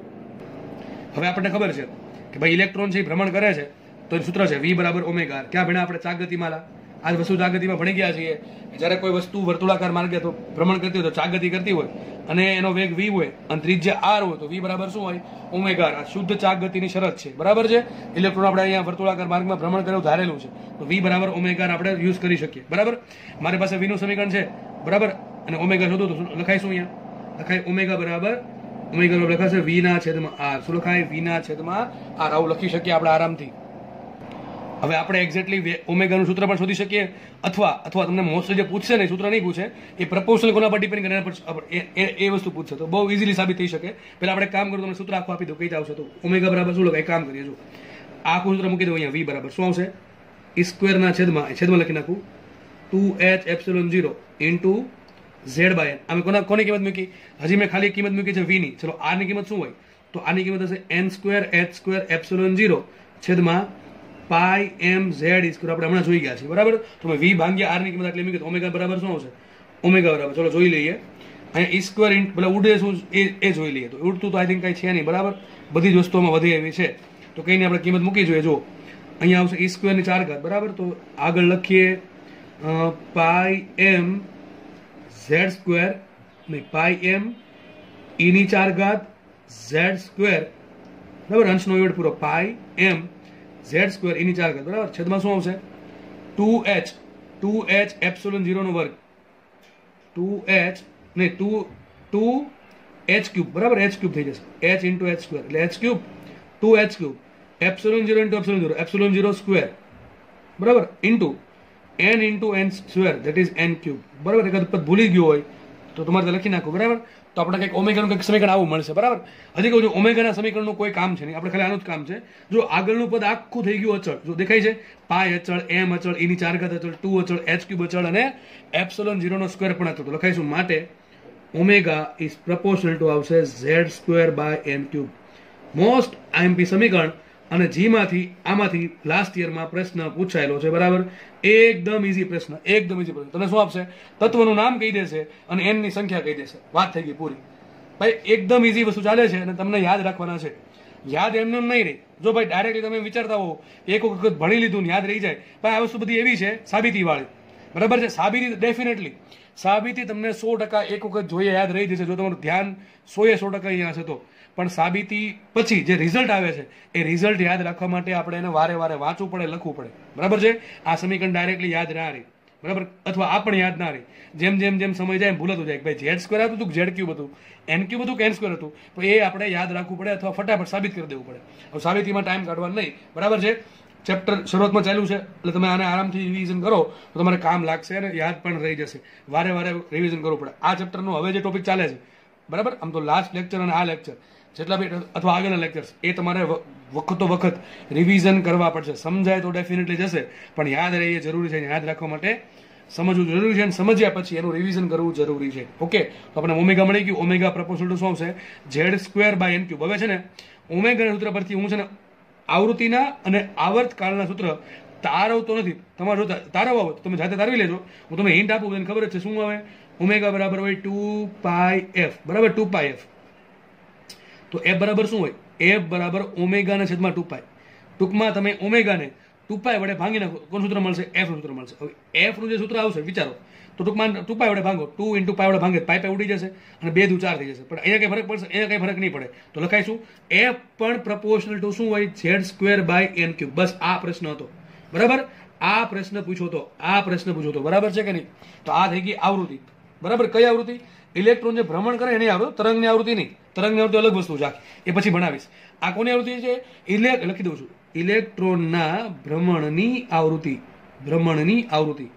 હવે આપણને ખબર છે કે ભાઈ ઇલેક્ટ્રોન છે ભ્રમણ કરે છે તો એનું સૂત્ર છે વી બરાબર ઓમેગા આર. ક્યાં ભણ્યા આપણે? ચાગતિમાલા. આ વસ્તુ ચાગતિમાં ભણી ગયા છીએ. જ્યારે કોઈ વસ્તુ વર્તુળાકાર માર્ગે તો ભ્રમણ કરતી હોય તો ચાગતિ કરતી હોય અને એનો વેગ વી હોય અને ત્રિજ્યા આર હોય તો વી બરાબર શું હોય? Omega R. આ શુદ્ધ ચાગતિની શરત છે. બરાબર છે. ઇલેક્ટ્રોન આપણે અહીંયા વર્તુળાકાર માર્ગમાં ભ્રમણ કર્યું ધારેલું છે તો વી બરાબર ઓમેગા આર આપણે યુઝ કરી શકીએ. બરાબર. મારી પાસે વી નું સમીકરણ છે. બરાબર. અને ઓમેગા શોધો તો લખાઈશું અહીંયા. લખાય ઓમેગા બરાબર ઓમેગા બરાબર લખાશે વી ના છેદમાં આર. શું લખાય? વી ના છેદમાં આર. આવું લખી શકીએ આપણે આરામથી. હવે આપણે એક્ઝેક્ટલી ઓમેગાનું સૂત્ર પણ શોધી શકીએ અથવા અથવા તમને મોસ્ટલી જે પૂછશે ને સૂત્ર નહીં પૂછે એ પ્રપોર્શનલ કોના પર ડિપેન્ડ કરે એના પર એ વસ્તુ પૂછશે તો બહુ ઇઝીલી સાબિત થઈ શકે. પહેલા આપણે કામ કરું તમને સૂત્ર આખું આપી દઉં કઈ આવશે. તો ઓમેગા બરાબર શું લખાય? કામ કરીએ. જો આખું સૂત્ર મૂકી દઉં અહીંયા વી બરાબર શું આવશે સ્ક્વેરના છેદમાં છેદમાં લખી નાખું two H epsilon zero into Z by N. અમે કોના કોની કિંમત મૂકી? હજી મેં ખાલી કિંમત મૂકી છે વી ની. ચલો આર ની કિંમત શું હોય? તો આની કિંમત હશે N square H square epsilon zero છેદમાં પાઈ એમ ઝેડ સ્ક્વેર. આપણે હમણાં જોઈ ગયા છીએ બરાબર. તો મેં વી ભાંગ્યા આર ની કિંમત એટલે મૂકી. ઓમેગા બરાબર શું આવશે? ઓમેગા બરાબર ચલો જોઈ લઈએ. અહીંયા ઈ સ્ક્વેર ઇન્ટ પેલા ઉડે શું એ એ જોઈ લઈએ. તો ઉડતું તો આઈ થિંક કઈ છે નહીં બરાબર. બધી જ વસ્તુઓમાં વધી એવી છે તો કઈ નહીં આપણે કિંમત મૂકી જોઈએ. જો અહીંયા આવશે ઈ સ્ક્વેર ની ચાર ઘાત બરાબર. તો આગળ લખીએ પાઈ એમ ઝેડ સ્ક્વેર નહીં પાઈ એમ ઈ ની ચાર ઘાત ઝેડ સ્ક્વેર બરાબર. અંશનો વેડ પૂરો પાઈ એમ ઝેડ સ્ક્વેર ઈ ની ચાર ઘાત બરાબર. છેદમાં શું આવશે? Two H two H epsilon zero નો વર્ગ ટુ એચ નહીં ટુ ટુ એચ ક્યુબ બરાબર. એચ ક્યુબ થઈ જશે એચ ઇન્ટુ એચ સ્ક્વેર એટલે H cube two H cube epsilon zero into epsilon zero epsilon zero square બરાબર into N into N square that is N cube બરાબર. એકાદ પદ ભૂલી ગયો હોય તો તમારે લખી નાખો બરાબર. તો આપણે કંઈક ઓમેગાનું કંઈક સમીકરણ આવું મળશે બરાબર. હજી કહું છું ઓમેગાના સમીકરણનું કોઈ કામ છે નહીં. આપણે ખાલી આનું જ કામ છે. જો આગળનું પદ આખું થઈ ગયું અચળ જો દેખાય છે પાય અચળ એમ અચળ ઈની ચાર ઘાત અચળ ટુ અચળ એચ ક્યુબ અચળ અને એપ્સિલોન ઝીરો નો સ્ક્વેર પણ અચળ. તો લખાઈશું માટે ઓમેગા ઇઝ પ્રપોર્શનલ ટુ આવશે Z square by N cube. Most IMP સમીકરણ અને જી માંથી આમાંથી લાસ્ટ યરમાં પ્રશ્ન પૂછાયેલો છે બરાબર. એકદમ ઈઝી પ્રશ્ન એકદમ ઈઝી પ્રશ્ન. તમને શું આપશે? તત્વનું નામ કહી દેશે અને એન ની સંખ્યા કહી દેશે. વાત થઈ ગઈ પૂરી ભાઈ. એકદમ ઈઝી વસ્તુ ચાલે છે અને તમને યાદ રાખવાના છે. યાદ એમને નહીં રહી. જો ભાઈ ડાયરેક્ટલી તમે વિચારતા હો એક વખત ભણી લીધું ને યાદ રહી જાય ભાઈ. આ વસ્તુ બધી એવી છે સાબિતી વાળી બરાબર છે. સાબિતી ડેફિનેટલી સાબિતી તમને સો ટકા એક વખત જોઈએ યાદ રહી જશે જો તમારું ધ્યાન સો એ સો ટકા અહીંયા હશે તો. પણ સાબિતી પછી જે રિઝલ્ટ આવે છે એ રિઝલ્ટ યાદ રાખવા માટે આપણે એને વારે વારે વાંચવું પડે લખવું પડે બરાબર છે. આ સમીકરણ ડાયરેક્ટલી યાદ ના રહી બરાબર. અથવા આ પણ યાદ ના રહી. જેમ જેમ જેમ સમય જાય એમ ભૂલતું જાય કે ભાઈ ઝેડ સ્ક્વેર હતું ઝેડ ક્યુબ હતું એન ક્યુબ હતું કે એન સ્ક્વેર હતું. તો એ આપણે યાદ રાખવું પડે અથવા ફટાફટ સાબિત કરી દેવું પડે. હવે સાબિતીમાં ટાઈમ કાઢવાનો નહીં બરાબર છે. ચેપ્ટર શરૂઆતમાં ચાલ્યું છે એટલે તમે આને આરામથી રિવિઝન કરો તો તમારે કામ લાગશે અને યાદ પણ રહી જશે. વારે વારે રિવિઝન કરવું પડે. આ ચેપ્ટરનું હવે જે ટોપિક ચાલે છે બરાબર. આમ તો લાસ્ટ લેક્ચર અને આ લેક્ચર જેટલા બી અથવા આગળના લેક્ચર્સ એ તમારે વખતો વખત રિવિઝન કરવા પડશે. સમજાય તો ડેફિનેટલી જશે પણ યાદ રહે એ જરૂરી છે. યાદ રાખવા માટે સમજવું જરૂરી છે અને સમજ્યા પછી એનું રિવિઝન કરવું જરૂરી છે. ઓકે તો આપણે ઓમેગા મળી ગયું. ઓમેગા પ્રપોર્શનલ ટુ શું આવશે? Z square by N cube. હવે છે ને ઓમેગાના સૂત્ર પરથી હું છે ને આવૃત્તિના અને આવર્તકાળના સૂત્ર તારવતો નથી. તમારે જો તારવવા હોય તો તમે જાતે તારવી લેજો. હું તમને હિન્ટ આપું તમને ખબર જ છે શું આવે. ઓમેગા બરાબર હોય ટુ પાઈ એફ બરાબર. ટુ પાઈ એફ તો એફ બરાબર શું હોય? એફ બરાબર ઓમેગાના છેદમાં ટુ પાઈ. ટૂંકમાં તમે ઓમેગાને ટુ પાઈ વડે ભાંગી નાખો કોનું સૂત્ર મળશે? એફ નું સૂત્ર મળશે. હવે એફ નું જે સૂત્ર આવશે વિચારો તો ટૂંકમાં ટુ પાઈ વડે ભાંગો ટુ ઇન્ટુ પાઈ વડે ભાંગે પાઈ પાઈ ઉડી જશે અને બે દુ ચાર થઈ જશે. પણ અહીંયા કઈ ફરક પડશે? અહીંયા કઈ ફરક નહીં પડે. તો લખાઈશું એફ પણ પ્રપોર્શનલ ટુ શું હોય? Z square by N cube. બસ આ પ્રશ્ન હતો બરાબર. આ પ્રશ્ન પૂછો તો આ પ્રશ્ન પૂછો તો બરાબર છે કે નહીં. તો આ થઈ ગઈ આવૃત્તિ બરાબર. કઈ આવૃત્તિ? ઇલેક્ટ્રોન જે ભ્રમણ કરે એની આવૃત્તિ. તરંગની આવૃત્તિ નહીં. તરંગની આવૃત્તિ અલગ વસ્તુ છે એ પછી ભણાવીશ. આ કોની આવૃત્તિ છે? ઇલેક લખી દઉં છું ઇલેક્ટ્રોનના ભ્રમણની આવૃત્તિ. ભ્રમણની આવૃત્તિ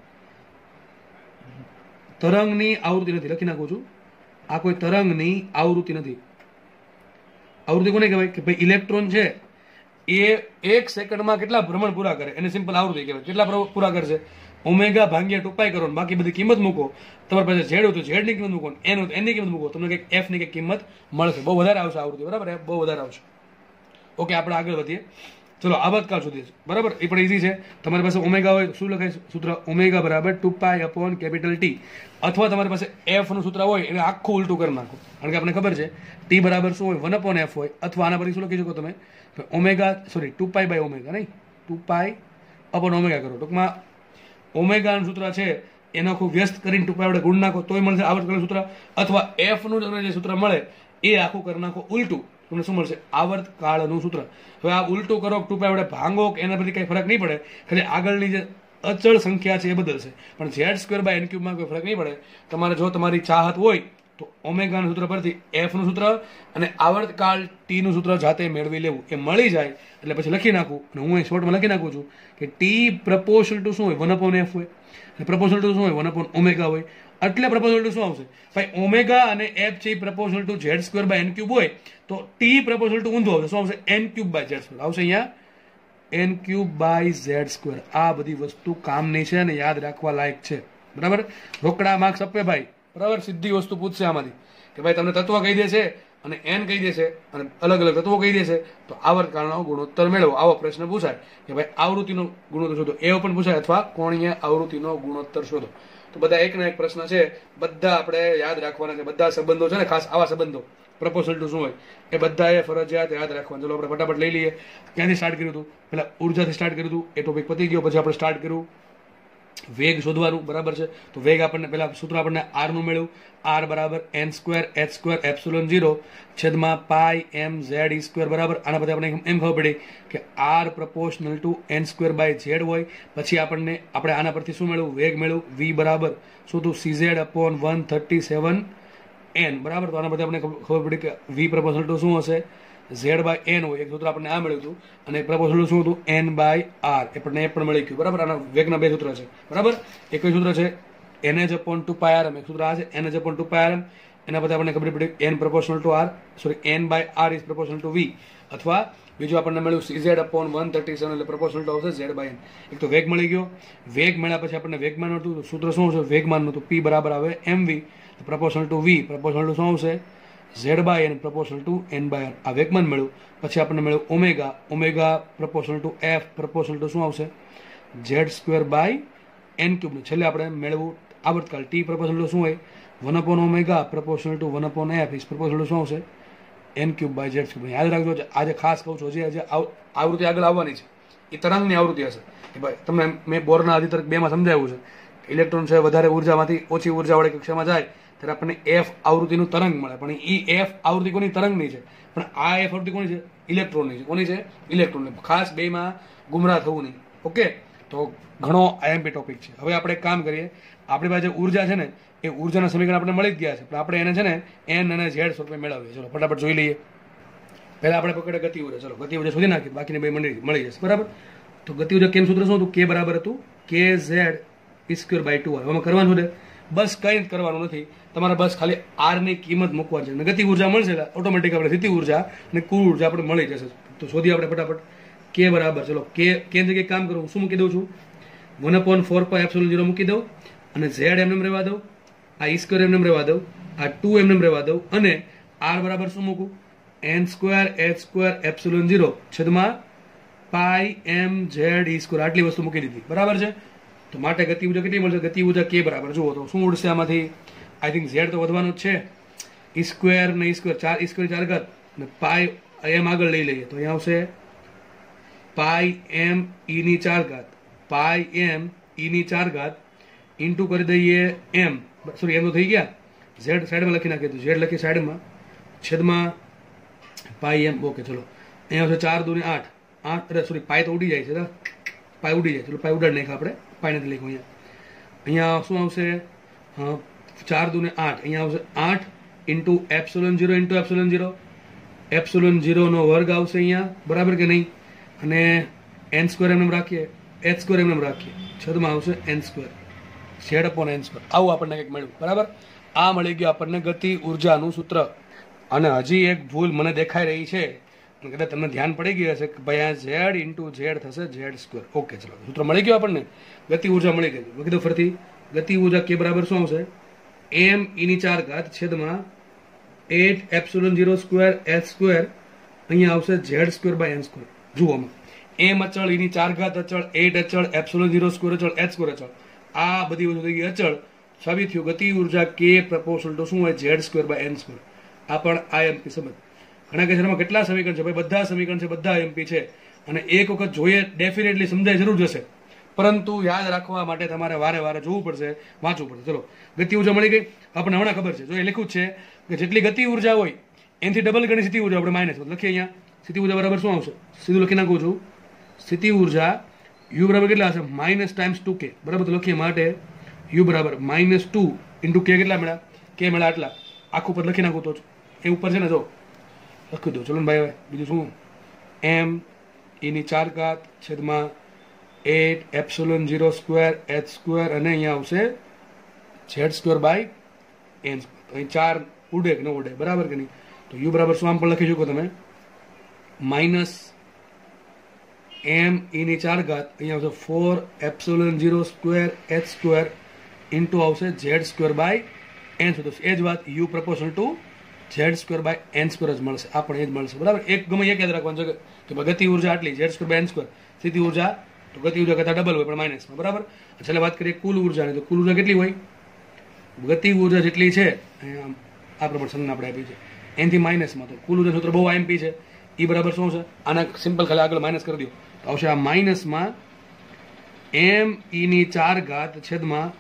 તરંગની આવૃત્તિ નથી. લખી નાખું છું આ કોઈ તરંગની આવૃત્તિ નથી. આવૃત્તિ કોને કહેવાય? કે ભાઈ ઇલેક્ટ્રોન છે એ એક સેકન્ડમાં કેટલા ભ્રમણ પૂરા કરે એને સિમ્પલ આવૃત્તિ કહેવાય. કેટલા પૂરા કરશે? ઓમેગા ભાગ્યા ટુ પાઈ કરો બાકી બધી કિંમત મૂકો. તમારી પાસે ઝેડ હોય તો ઝેડ ની કિંમત મૂકો એન હોય તો એની કિંમત મૂકો. તમને કંઈક એફ ની કંઈક કિંમત મળશે. બહુ વધારે આવશે આવૃત્તિ બરાબર. એફ બહુ વધારે આવશે. ઓકે આપણે આગળ વધીએ. ચલો આવર્તકાળ સુધી બરાબર. એ પણ ઈઝી છે. તમારી પાસે ઓમેગા હોય શું લખાય સૂત્ર? ઓમેગા બરાબર two pi upon capital T. અથવા તમારી પાસે એફ નું સૂત્ર હોય એને આખું ઉલટું કરી નાખો કારણ કે આપણને ખબર છે ટી બરાબર શું હોય? વન અપોન એફ હોય. અથવા આના પરથી શું લખી શકો તમે? Omega sorry two pi by omega નહીં ટુ પાઈ અપોન ઓમેગા કરો. ટૂંકમાં ઓમેગાનું સૂત્ર છે એનો આખું વ્યસ્ત કરીને ટુ પાઈ વડે ગુણ નાખો તોય મળશે આવર્તકાળનું સૂત્ર. અથવા એફ નું તમને જે સૂત્ર મળે એ આખું કરી નાખો ઉલટું તમને શું મળશે? આવર્તકાળનું સૂત્ર. હવે આ ઉલટું કરો ટુ પાઈ વડે ભાંગો કે એના પરથી કઈ ફરક નહીં પડે. ખાલી આગળની જે અચળ સંખ્યા છે એ બદલશે પણ ઝેડ સ્ક્વેર બાય એન ક્યુબમાં કોઈ ફરક નહીં પડે. તમારે જો તમારી ચાહત હોય તો ઓમેગાનું સૂત્ર પરથી એફ નું સૂત્ર અને આવર્તકાળ ટી નું સૂત્ર જાતે મેળવી લેવું. એ મળી જાય એટલે પછી લખી નાખું અને હું અહીં શોર્ટમાં લખી નાખું છું કે ટી પ્રપોર્શનલ ટુ શું હોય? વન અપોન એફ હોય. અને પ્રપોર્શનલ ટુ શું હોય? વન અપોન ઓમેગા હોય. એટલે પ્રપોર્શનલ ટુ શું આવશે? ભાઈ ઓમેગા અને એફ છે proportional to Z square by N cube હોય તો ટી પ્રપોર્શનલ ટુ ઊંધું આવશે. શું આવશે? N cube by Z square આવશે. અહીંયા N cube by Z square. આ બધી વસ્તુ કામની છે અને યાદ રાખવા લાયક છે. બરાબર, રોકડા માર્ક્સ આપે ભાઈ. બરાબર, સીધી વસ્તુ પૂછશે આમાંથી કે ભાઈ તમને તત્વ કહી દેશે અને એન કહી દેશે અને અલગ અલગ તત્વો કહી દેશે તો આવર્તકાળનો ગુણોત્તર મેળવો. આવો પ્રશ્ન પૂછાય કે ભાઈ આવૃત્તિનો ગુણોત્તર શોધો, એવો પણ પૂછાય, અથવા કોણીય આવૃત્તિનો ગુણોત્તર શોધો. તો બધા એક ના એક પ્રશ્ન છે, બધા આપણે યાદ રાખવાના છે. બધા સંબંધો છે ને, ખાસ આવા સંબંધો પ્રપોઝલ ટુ શું હોય એ બધા એ ફરજિયાત યાદ રાખવાનું. ચલો આપણે ફટાફટ લઈ લઈએ. ક્યાંથી સ્ટાર્ટ કર્યું હતું? પેલા ઉર્જાથી સ્ટાર્ટ કર્યું હતું, એ ટોપિક પતી ગયો. પછી આપણે સ્ટાર્ટ કર્યું વેગ શોધવાનું. બરાબર છે, તો વેગ આપણને પેલા સૂત્ર આપણને આર નું મળ્યું. આર બરાબર N square H square epsilon zero છેદમાં pi M Z E square. બરાબર, આના પછી આપણે એમ ખબર પડી કે R proportional to N square by Z હોય. પછી આપણને આપણે આના પરથી શું મેળવું? વેગ મેળવું. વી બરાબર શું હતું? C Z upon one thirty seven N. બરાબર, તો આના પછી આપણે ખબર પડી કે વી પ્રપોર્શનલ ટુ શું હશે? ઝેડ બાય એન હોય. એક સૂત્ર આપણને આ મળ્યું હતું અને પ્રપોઝલ શું હતું? N by R. આપણને એ પણ મળી ગયું. બરાબર, આના વેગના બે સૂત્ર છે. બરાબર, એક સૂત્ર છે N H upon two pi R M. એક સૂત્ર આ છે N H upon two pi R M. એના પછી આપણને ખબર પડી N proportional to R, sorry N by R is proportional to V. અથવા બીજું આપણને મળ્યું C Z upon one thirty seven એટલે પ્રપોર્શનલ ટુ આવશે ઝેડ બાય એન. એક તો વેગ મળી ગયો. વેગ મળ્યા પછી આપણને વેગમાન હતું સૂત્ર શું છે? વેગમાનનું તો પી બરાબર આવે M V proportional to V. Proportional to શું આવશે? Z by N proportional to N by R. આ વેગમાન મળ્યું. પછી આપણને મળ્યું omega. Omega proportional to F proportional to શું આવશે? Z square by N cube. છેલ્લે આપણે મેળવું આવર્તકાળ. ટી પ્રપોર્શનલ ટુ શું હોય? One upon omega proportional to one upon F is proportional to શું આવશે? N cube by Z square. યાદ રાખજો, આજે ખાસ કહું છું, હજી આજે આવૃત્તિ આગળ આવવાની છે, એ તરંગની આવૃત્તિ હશે. કે ભાઈ તમને મેં બોરના આદિતર્ક બે માં સમજાવ્યું છે. ઇલેક્ટ્રોન છે વધારે ઉર્જામાંથી ઓછી ઉર્જાવાળી કક્ષામાં જાય ત્યારે આપણને એફ આવૃત્તિનું તરંગ મળે. પણ એ એફ આવૃત્તિ કોની? તરંગની છે. પણ આ એફ આવૃત્તિ કોની છે? ઇલેક્ટ્રોનની છે. કોની છે? ઇલેક્ટ્રોનની. ખાસ બેમાં ગુમરાહ થવું નહીં. ઓકે, તો ઘણો આઈએમપી ટોપિક છે. હવે આપણે એક કામ કરીએ, આપણી પાસે ઉર્જા છે ને એ ઉર્જાના સમીકરણ આપણે મળી જ ગયા છે, પણ આપણે એને છે ને એન અને ઝેડ સ્વરૂપે મેળવીએ. ચલો ફટાફટ જોઈ લઈએ. પહેલા આપણે પકડે ગતિ ઉર્જા. ચલો ગતિ ઉર્જા શોધી નાખીએ, બાકીની બે મળી મળી જશે. બરાબર, તો ગતિ ઉર્જા કેમ સૂત્ર શું હતું? કે બરાબર હતું કે Z E square by two R. આમાં કરવાનું છે બસ કંઈ જ કરવાનું નથી. તમારે બસ ખાલી આર ની કિંમત મૂકવાની છે અને ગતિ ઉર્જા મળશે ઓટોમેટિક આપણે સ્થિતિ ઉર્જા અને કુલ ઉર્જા આપણે મળી જશે. તો શોધીએ આપણે ફટાફટ. કે બરાબર, ચલો કે કે જગ્યાએ કામ કરું શું મૂકી દઉં છું? One upon four pi epsilon zero મૂકી દઉં અને ઝેડ એમને રહેવા દઉં, આ ઈ સ્ક્વેર એમને રહેવા દઉં, આ ટુ એમને રહેવા દઉં અને આર બરાબર શું મૂકું? N square H square epsilon zero છેદમાં pi M Z E square. આટલી વસ્તુ મૂકી દીધી. બરાબર છે, તો માટે ગતિ ઉર્જા કેટલી મળશે? ગતિ ઉર્જા કે બરાબર જુઓ તો શું ઉડશે આમાંથી? આઈ થિંક ઝેડ તો વધવાનું જ છે. ઈ સ્ક્વેર ને ઈ સ્ક્વેર ચાર, ઈ સ્ક્વેર ચાર ઘાત ને પાઈ એમ આગળ લઈ લઈએ તો અહીંયા આવશે પાઈ એમ ઈ ની ચાર ઘાત, પાઈ એમ ઈ ની ચાર ઘાત ઇન્ટુ કરી દઈએ એમ, સોરી એમ તો થઈ ગયા, ઝેડ સાઈડમાં લખી નાખીએ તો ઝેડ લખી સાઈડમાં છેદમાં પાઈ એમ. ઓકે ચલો અહીંયા આવશે ચાર દુ ને આઠ. આઠ અરે સોરી પાઈ તો ઉડી જાય છે, પાઈ ઉડી જાય. ચલો પાઈ ઉડાડી નાખીએ આપણે, પાઈ નથી લખ્યું અહીંયા. અહીંયા શું આવશે? ચાર દુ ને આઠ. અહીંયા આવશે આઠ into epsilon zero into epsilon zero. Epsilon ઝીરોનો વર્ગ આવશે અહીંયા, બરાબર કે નહીં? અને એન સ્ક્વેર એમને રાખીએ, એચ સ્ક્વેર એમને રાખીએ, છેદમાં આવશે N square, z upon n square. આવું આપણને કંઈક મળ્યું. બરાબર, આ મળી ગયું આપણને ગતિ ઉર્જાનું સૂત્ર. અને હજી એક ભૂલ મને દેખાઈ રહી છે, કદાચ તમને ધ્યાન પડી ગયું હશે કે ભાઈ આ ઝેડ ઇન્ટુ ઝેડ થશે ઝેડ સ્ક્વેર. ઓકે ચલો, સૂત્ર મળી ગયું આપણને, ગતિ ઉર્જા મળી ગઈ. કીધું ફરીથી ગતિ ઉર્જા કે બરાબર શું આવશે? એમ ઈની ચાર ઘાત છેદમાં eight epsilon zero square H square, અહીંયા આવશે Z square by N square. જુઓ એમ અચળ, ઈની ચાર ઘાત અચળ, એટ અચળ, એપ્સિલોન ઝીરો સ્ક્વેર અચળ, એચ સ્ક્વેર અચળ, આ બધી વસ્તુ થઈ ગઈ અચળ. સાબિત થયું ગતિ ઉર્જા કે પ્રપોર્શનલ ટુ શું હોય? Z square by N square. આ પણ આઈએમપી સમજ. ઘણા કેસમાં કેટલા સમીકરણ છે ભાઈ? બધા સમીકરણ છે, બધા આઈએમપી છે અને એક વખત જોઈએ ડેફિનેટલી સમજાય જરૂર જશે, પરંતુ યાદ રાખવા માટે તમારે વારે વારે જોવું પડશે, વાંચવું પડશે. ચલો ગતિ ઉર્જા મળી ગઈ આપણને. હમણાં ખબર છે, જો એ લખ્યું છે કે જેટલી ગતિ ઉર્જા હોય એનાથી ડબલ ગણી સ્થિતિ ઉર્જા આપણે માઇનસ લખીએ. અહીંયા સ્થિતિ ઉર્જા બરાબર શું આવશે? સીધું લખી નાખું છું. સ્થિતિ ઉર્જા યુ બરાબર કેટલા હશે? માઇનસ ટાઈમ્સ ટુ કે. બરાબર, તો લખીએ માટે યુ બરાબર માઇનસ ટુ ઇન્ટુ કે. કેટલા મળ્યા? કે મળ્યા આટલા. આખું પર લખી નાખું તો એ ઉપર છે ને, જો લખી દો. ચલો ને ભાઈ, હવે બીજું શું? એમ એની ચાર ઘાત છેદમાં eight epsilon zero square H square અને અહીંયા આવશે Z square by N square. અહીં ચાર ઉડે કે ન ઉડે? બરાબર કે નહીં? તો યુ બરાબર શું આમ પણ લખી શકો તમે? માઇનસ એમ ઈની ચાર ઘાત અહીંયા આવશે four epsilon zero square H square into આવશે Z square by N square. એ જ વાત U proportional to Z square by N square જ મળશે, આ પણ એ જ મળશે બરાબર. એક ગમે એક યાદ રાખવાનું છે કે ગતિ ઉર્જા આટલી z square by N square, સ્થિતિ ઉર્જા તો ગતિ ઉર્જા કરતા ડબલ હોય પણ માઇનસમાં બરાબર. છેલ્લે વાત કરીએ કુલ ઉર્જાની, તો કુલ ઉર્જા કેટલી હોય? ગતિ ઉર્જા જેટલી છે આ પ્રમાણે સંજ્ઞા આપણે આપી છે એનથી માઇનસમાં, તો કુલ ઉર્જા સૂત્ર બહુ આઈએમપી છે. ઈ બરાબર શું છે? આના સિમ્પલ ખાલી આગળ માઇનસ કરી દો તો આવશે આ માઇનસમાં એમ ઈની ચાર ઘાત છેદમાં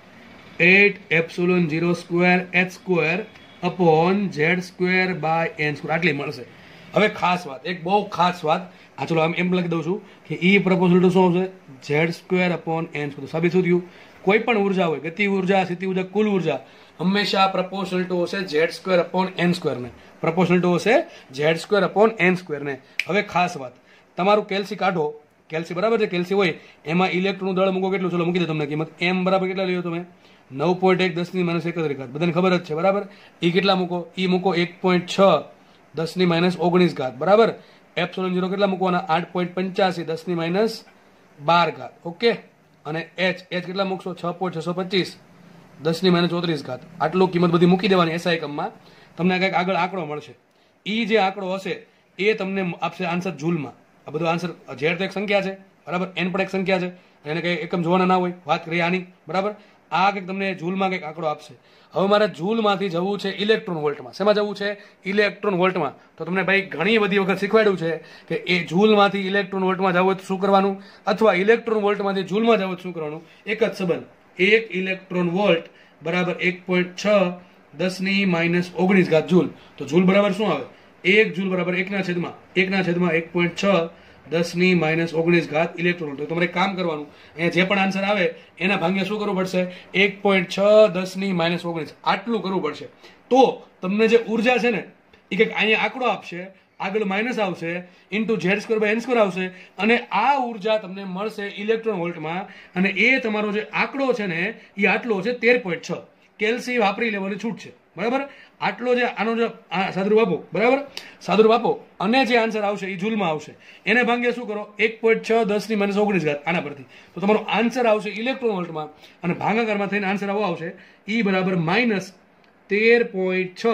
eight epsilon zero square H square upon z square by N square આટલી મળશે. હવે ખાસ વાત, એક બહુ ખાસ વાત, આ ચલો આમ એમ લખી દઉં છું કે ઈ પ્રપોઝલ ટુ શું આવશે? Z square upon n square. સાબિત શું થયું? કોઈ પણ ઉર્જા હોય, ગતિ ઉર્જા, સ્થિતિ ઉર્જા, કુલ ઉર્જા હંમેશા પ્રપોર્શનલ ટુ હશે z square upon n square ને, પ્રપોર્શનલ ટુ હશે z square upon n square ને. હવે ખાસ વાત, તમારું કેલ્સી કાઢો, કેલ્સી બરાબર છે, કેલ્સી હોય એમાં ઇલેક્ટ્રોનનું દળ મૂકો કેટલું? ચલો મૂકી દે તમને કિંમત. એમ બરાબર કેટલા લ્યો તમે? નવ પોઈન્ટ એક દસની માઇનસ એકત્રીસ ઘાત, બધાને ખબર જ છે બરાબર. ઈ કેટલા મૂકો? ઈ મૂકો એક પોઈન્ટ છ દસની માઇનસ ઓગણીસ ઘાત બરાબર. એપ્સિલોન ઝીરો કેટલા મૂકવાના? આઠ પોઈન્ટ પંચ્યાસી દસની માઇનસ બાર ઘાત. ઓકે. અને એચ એચ કેટલા મૂકશો? છ પોઈન્ટ છસો પચીસ દસની માઇનસ ચોત્રીસ ઘાત. આટલું કિંમત બધી મૂકી દેવાની એસઆઈ એકમમાં, તમને કંઈક આગળ આંકડો મળશે. ઈ જે આંકડો હશે એ તમને આપશે આન્સર જૂલમાં. આ બધો આન્સર, ઝેડ તો એક સંખ્યા છે બરાબર, એન પણ એક સંખ્યા છે, એને કંઈ એકમ જોવાના ના હોય. વાત કરીએ આની બરાબર. આ કંઈક તમને જૂલમાં કંઈક આંકડો આપશે. હવે મારે જૂલમાંથી જવું છે ઇલેક્ટ્રોન વોલ્ટમાં. શેમાં જવું છે? ઇલેક્ટ્રોન વોલ્ટમાં. તો તમને ભાઈ ઘણી બધી વખત શીખવાડ્યું છે કે એ જૂલમાંથી ઇલેક્ટ્રોન વોલ્ટમાં જવું હોય તો શું કરવાનું, અથવા ઇલેક્ટ્રોન વોલ્ટમાંથી જૂલમાં જવું તો શું કરવાનું. એક જ સંબંધ, એક ઇલેક્ટ્રોન વોલ્ટ બરાબર એક પોઈન્ટ છ દસની માઇનસ ઓગણીસ ઘાત જૂલ. તો જૂલ બરાબર શું આવે? એક જૂલ બરાબર એકના છેદમાં એકના છેદમાં એક પોઈન્ટ છ દસની માઇનસ ઓગણીસ ઘાત ઇલેક્ટ્રોન. તો તમારે કામ કરવાનું, અહીંયા જે પણ આન્સર આવે એના ભાગ્યા શું કરવું પડશે? એક પોઈન્ટ છ દસની માઇનસ ઓગણીસ આટલું કરવું પડશે. તો તમને જે ઉર્જા છે ને એ કંઈક અહીંયા આંકડો આપશે, આગળ માઇનસ આવશે, into z square by N square આવશે, અને આ ઉર્જા તમને મળશે ઇલેક્ટ્રોન વોલ્ટમાં. અને એ તમારો જે આંકડો છે ને એ આટલો છે તેર પોઈન્ટ છ. કેલ્સી વાપરી લેવાની છૂટ છે બરાબર. આટલો જે આનો જે સાદુરૂપ આપો બરાબર, સાદુરૂપ આપો અને જે આન્સર આવશે એ જૂલમાં આવશે. એને ભાંગે શું કરો? એક પોઈન્ટ છ દસની માઇનસ ઓગણીસ ઘાત આના પરથી. તો તમારો આન્સર આવશે ઇલેક્ટ્રોન વોલ્ટમાં, અને ભાગાકારમાં થઈને આન્સર આવો આવશે ઈ બરાબર માઇનસ તેર પોઈન્ટ છ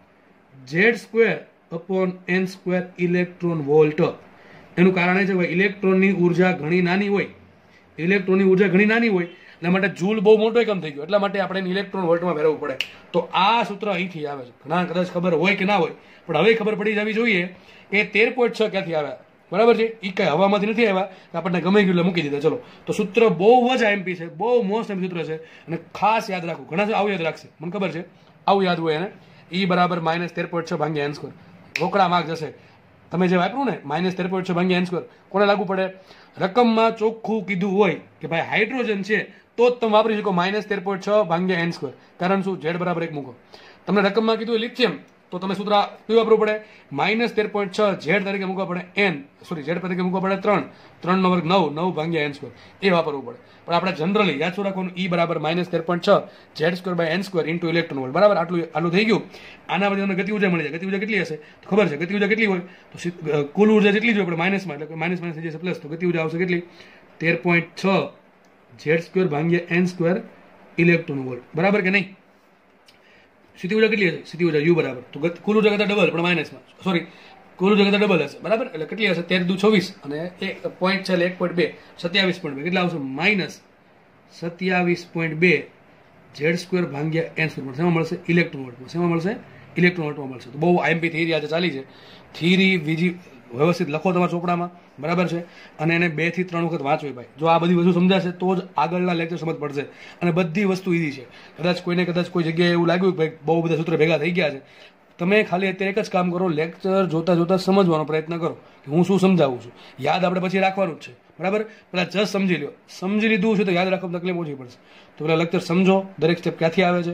z square upon n square electron volt. એનું કારણ એ છે કે ઇલેક્ટ્રોનની ઉર્જા ઘણી નાની હોય, ઇલેક્ટ્રોનની ઉર્જા ઘણી નાની હોય એટલા માટે જૂલ બહુ મોટો એકમ થઈ ગયો, એટલા માટે આપણે ઇલેક્ટ્રોન વોલ્ટમાં ફેરવવું પડે. તો આ સૂત્ર અહીંથી આવે છે. ઘણા કદાચ ખબર હોય કે ના હોય, પણ હવે ખબર પડી જવી જોઈએ કે તેર પોઈન્ટ છ ક્યાંથી આવ્યા બરાબર છે. એ કઈ હવામાંથી નથી આવ્યા, આપણને ગમે ગયું એટલે મૂકી દીધા. ચલો, તો સૂત્ર બહુ જ આઈએમપી છે, બહુ મોસ્ટ એમ સૂત્ર છે, અને ખાસ યાદ રાખવું. ઘણા આવું યાદ રાખશે, મને ખબર છે આવું યાદ હોય એને. ઈ બરાબર માઇનસ તેર પોઈન્ટ છ ભાગ્યા એન સ્ક્વેર. રોકડા માર્ક જશે. તમે જે વાપરું ને માઇનસ તેર પોઈન્ટ છ ભાગ્યા એન સ્ક્વેર, કોને લાગુ પડે? રકમમાં ચોખ્ખું કીધું હોય કે ભાઈ હાઇડ્રોજન છે તો જ તમે વાપરી શકો માઇનસ તેર પોઈન્ટ છ ભાગ્યા એન સ્ક્વેર. કારણ શું? ઝેડ બરાબર એક મૂકો. તમને રકમમાં કીધું હોય લિથિયમ તો તમે સૂત્ર કયું વાપરવું પડે? માઇનસ તેર પોઈન્ટ છ ઝેડ તરીકે મૂકવા પડે એન, સોરી ઝેડ તરીકે મૂકવા પડે ત્રણ, ત્રણ નો વર્ગ નવ, નવ ભાગ્યા એન સ્ક્વેર એ વાપરવું પડે. પણ આપણે જનરલી યાદ શું રાખવાનું? ઈ બરાબર માઇનસ તેર પોઈન્ટ છ z square by N square into electron volt બરાબર. આટલું આટલું થઈ ગયું. આના પછી તમને ગતિ ઉર્જા મળી જાય. ગતિ ઉર્જા કેટલી હશે તો ખબર છે? ગતિ ઉર્જા કેટલી હોય તો કુલ ઉર્જા જેટલી જ હોય પણ માઇનસમાં, એટલે માઇનસ માઇનસ થઈ જશે પ્લસ. તો ગતિ ઉર્જા આવશે કેટલી? તેર પોઈન્ટ છ ઝેડ સ્ક્વેર ભાગ્યા એન સ્ક્વેર ઇલેક્ટ્રોન વોલ્ટ બરાબર કે નહીં? સ્થિતિ ઉર્જા કેટલી હશે? સ્થિતિ ઉર્જા યુ બરાબર, તો કુલ ઉર્જા કરતા ડબલ પણ માઇનસમાં, સોરી કુલ ઉર્જા કરતા ડબલ હશે બરાબર. એટલે કેટલી હશે? તેર દુ છવ્વીસ અને એક પોઈન્ટ છે એટલે એક પોઈન્ટ બે, સત્યાવીસ પોઈન્ટ બે. કેટલા આવશે? માઇનસ સત્યાવીસ પોઈન્ટ બે ઝેડ સ્ક્વેર ભાગ્યા એન સ્ક્વેર. શેમાં મળશે? ઇલેક્ટ્રોન વોલ્ટમાં. શેમાં મળશે? ઇલેક્ટ્રોન વોલ્ટમાં મળશે. તો બહુ આઈએમપી થિયરી આજે ચાલી છે. થિયરી બીજી વ્યવસ્થિત લખો તમારા ચોપડામાં બરાબર છે, અને એને બે થી ત્રણ વખત વાંચવી ભાઈ. જો આ બધી વસ્તુ સમજાશે તો જ આગળના લેક્ચર સમજ પડશે. અને બધી વસ્તુ ઈઝી છે. કદાચ કોઈને કદાચ કોઈ જગ્યાએ એવું લાગ્યું કે ભાઈ બહુ બધા સૂત્ર ભેગા થઈ ગયા છે, તમે ખાલી અત્યારે એક જ કામ કરો, લેક્ચર જોતા જોતા સમજવાનો પ્રયત્ન કરો કે હું શું સમજાવું છું. યાદ આપણે પછી રાખવાનું જ છે બરાબર. પેલા જસ્ટ સમજી લો, સમજી લીધું છે તો યાદ રાખવામાં તકલીફ ઓછી પડશે. તો પેલા લેક્ચર સમજો, દરેક સ્ટેપ ક્યાંથી આવે છે,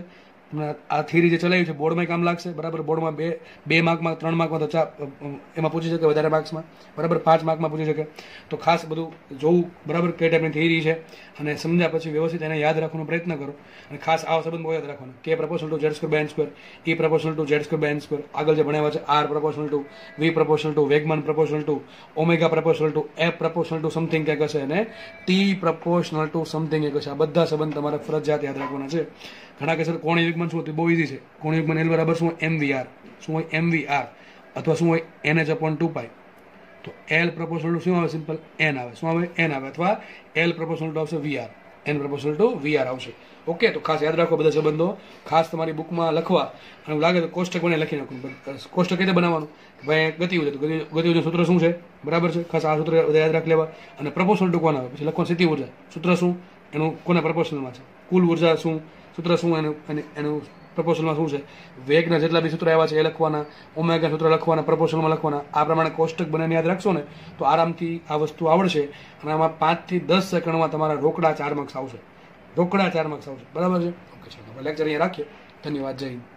તમને આ થિયરી જે ચલાવી છે બોર્ડમાં કામ લાગશે, બરાબર. બોર્ડમાં બે બે માર્કમાં, ત્રણ માર્કમાં તો ચાર એમાં પૂછી શકે, વધારે માર્ક્સમાં, બરાબર, પાંચ માર્કમાં પૂછી શકે. તો ખાસ બધું જોવું, બરાબર, કઈ ટાઈપની થિયરી છે, અને સમજ્યા પછી વ્યવસ્થિત એને યાદ રાખવાનો પ્રયત્ન કરો. અને ખાસ આ સંબંધ બહુ યાદ રાખવાનો, કે proportional to Z square by N square, E proportional to Z square by N square, આગળ જે ભણાવ્યા છે R proportional to V proportional to વેગમાન proportional to omega proportional to F proportional to something કંઈક હશે, અને ટી પ્રપોર્શનલ ટુ સમથિંગ એક હશે. આ બધા સંબંધ તમારે ફરજિયાત યાદ રાખવાના છે. ઘણા કે સર કોણીય વેગમાન શું હતું, બહુ ઇઝી છે. કોણીય વેગમાન એલ બરાબર શું હોય, એમ વી આર. શું હોય, એમ વી આર, અથવા શું હોય, n H upon two pi. તો એલ પ્રપોર્શનલ ટુ શું આવે, સિમ્પલ એન આવે. શું આવે, એન આવે. અથવા એલ પ્રપોર્શનલ ટુ આવશે v r, n proportional to v r આવશે. ઓકે, તો ખાસ યાદ રાખો બધા સંબંધો. ખાસ તમારી બુકમાં લખવા, અને એવું લાગે તો કોષ્ટક બને લખી નાખવું. કોષ્ટક કઈ રીતે બનાવવાનું, ભાઈ ગતિ ઉર્જા, તો ગતિ ઉર્જા સૂત્ર શું છે, બરાબર છે. ખાસ આ સૂત્ર યાદ રાખી લેવા. અને પ્રપોર્શનલ ટુ કોણ આવે, પછી લખવાનું સ્થિતિ ઉર્જા, સૂત્ર શું, એનું કોના પ્રપોર્શનલમાં છે. કુલ ઉર્જા શું, સૂત્ર શું, એનું એનું પ્રપોર્શનલમાં શું છે. વેગના જેટલા બી સૂત્ર આવ્યા છે એ લખવાના, ઓમેગા સૂત્ર લખવાના, પ્રપોર્શનલમાં લખવાના. આ પ્રમાણે કોષ્ટક બનાવીને યાદ રાખશો ને તો આરામથી આ વસ્તુ આવડશે. અને આમાં પાંચ થી દસ સેકન્ડમાં તમારા રોકડા ચાર માર્ક્સ આવશે. રોકડા ચાર માર્ક્સ આવશે, બરાબર છે. ઓકે, ચાલો લેક્ચર અહીંયા રાખીએ. ધન્યવાદ, જય હિન્દ.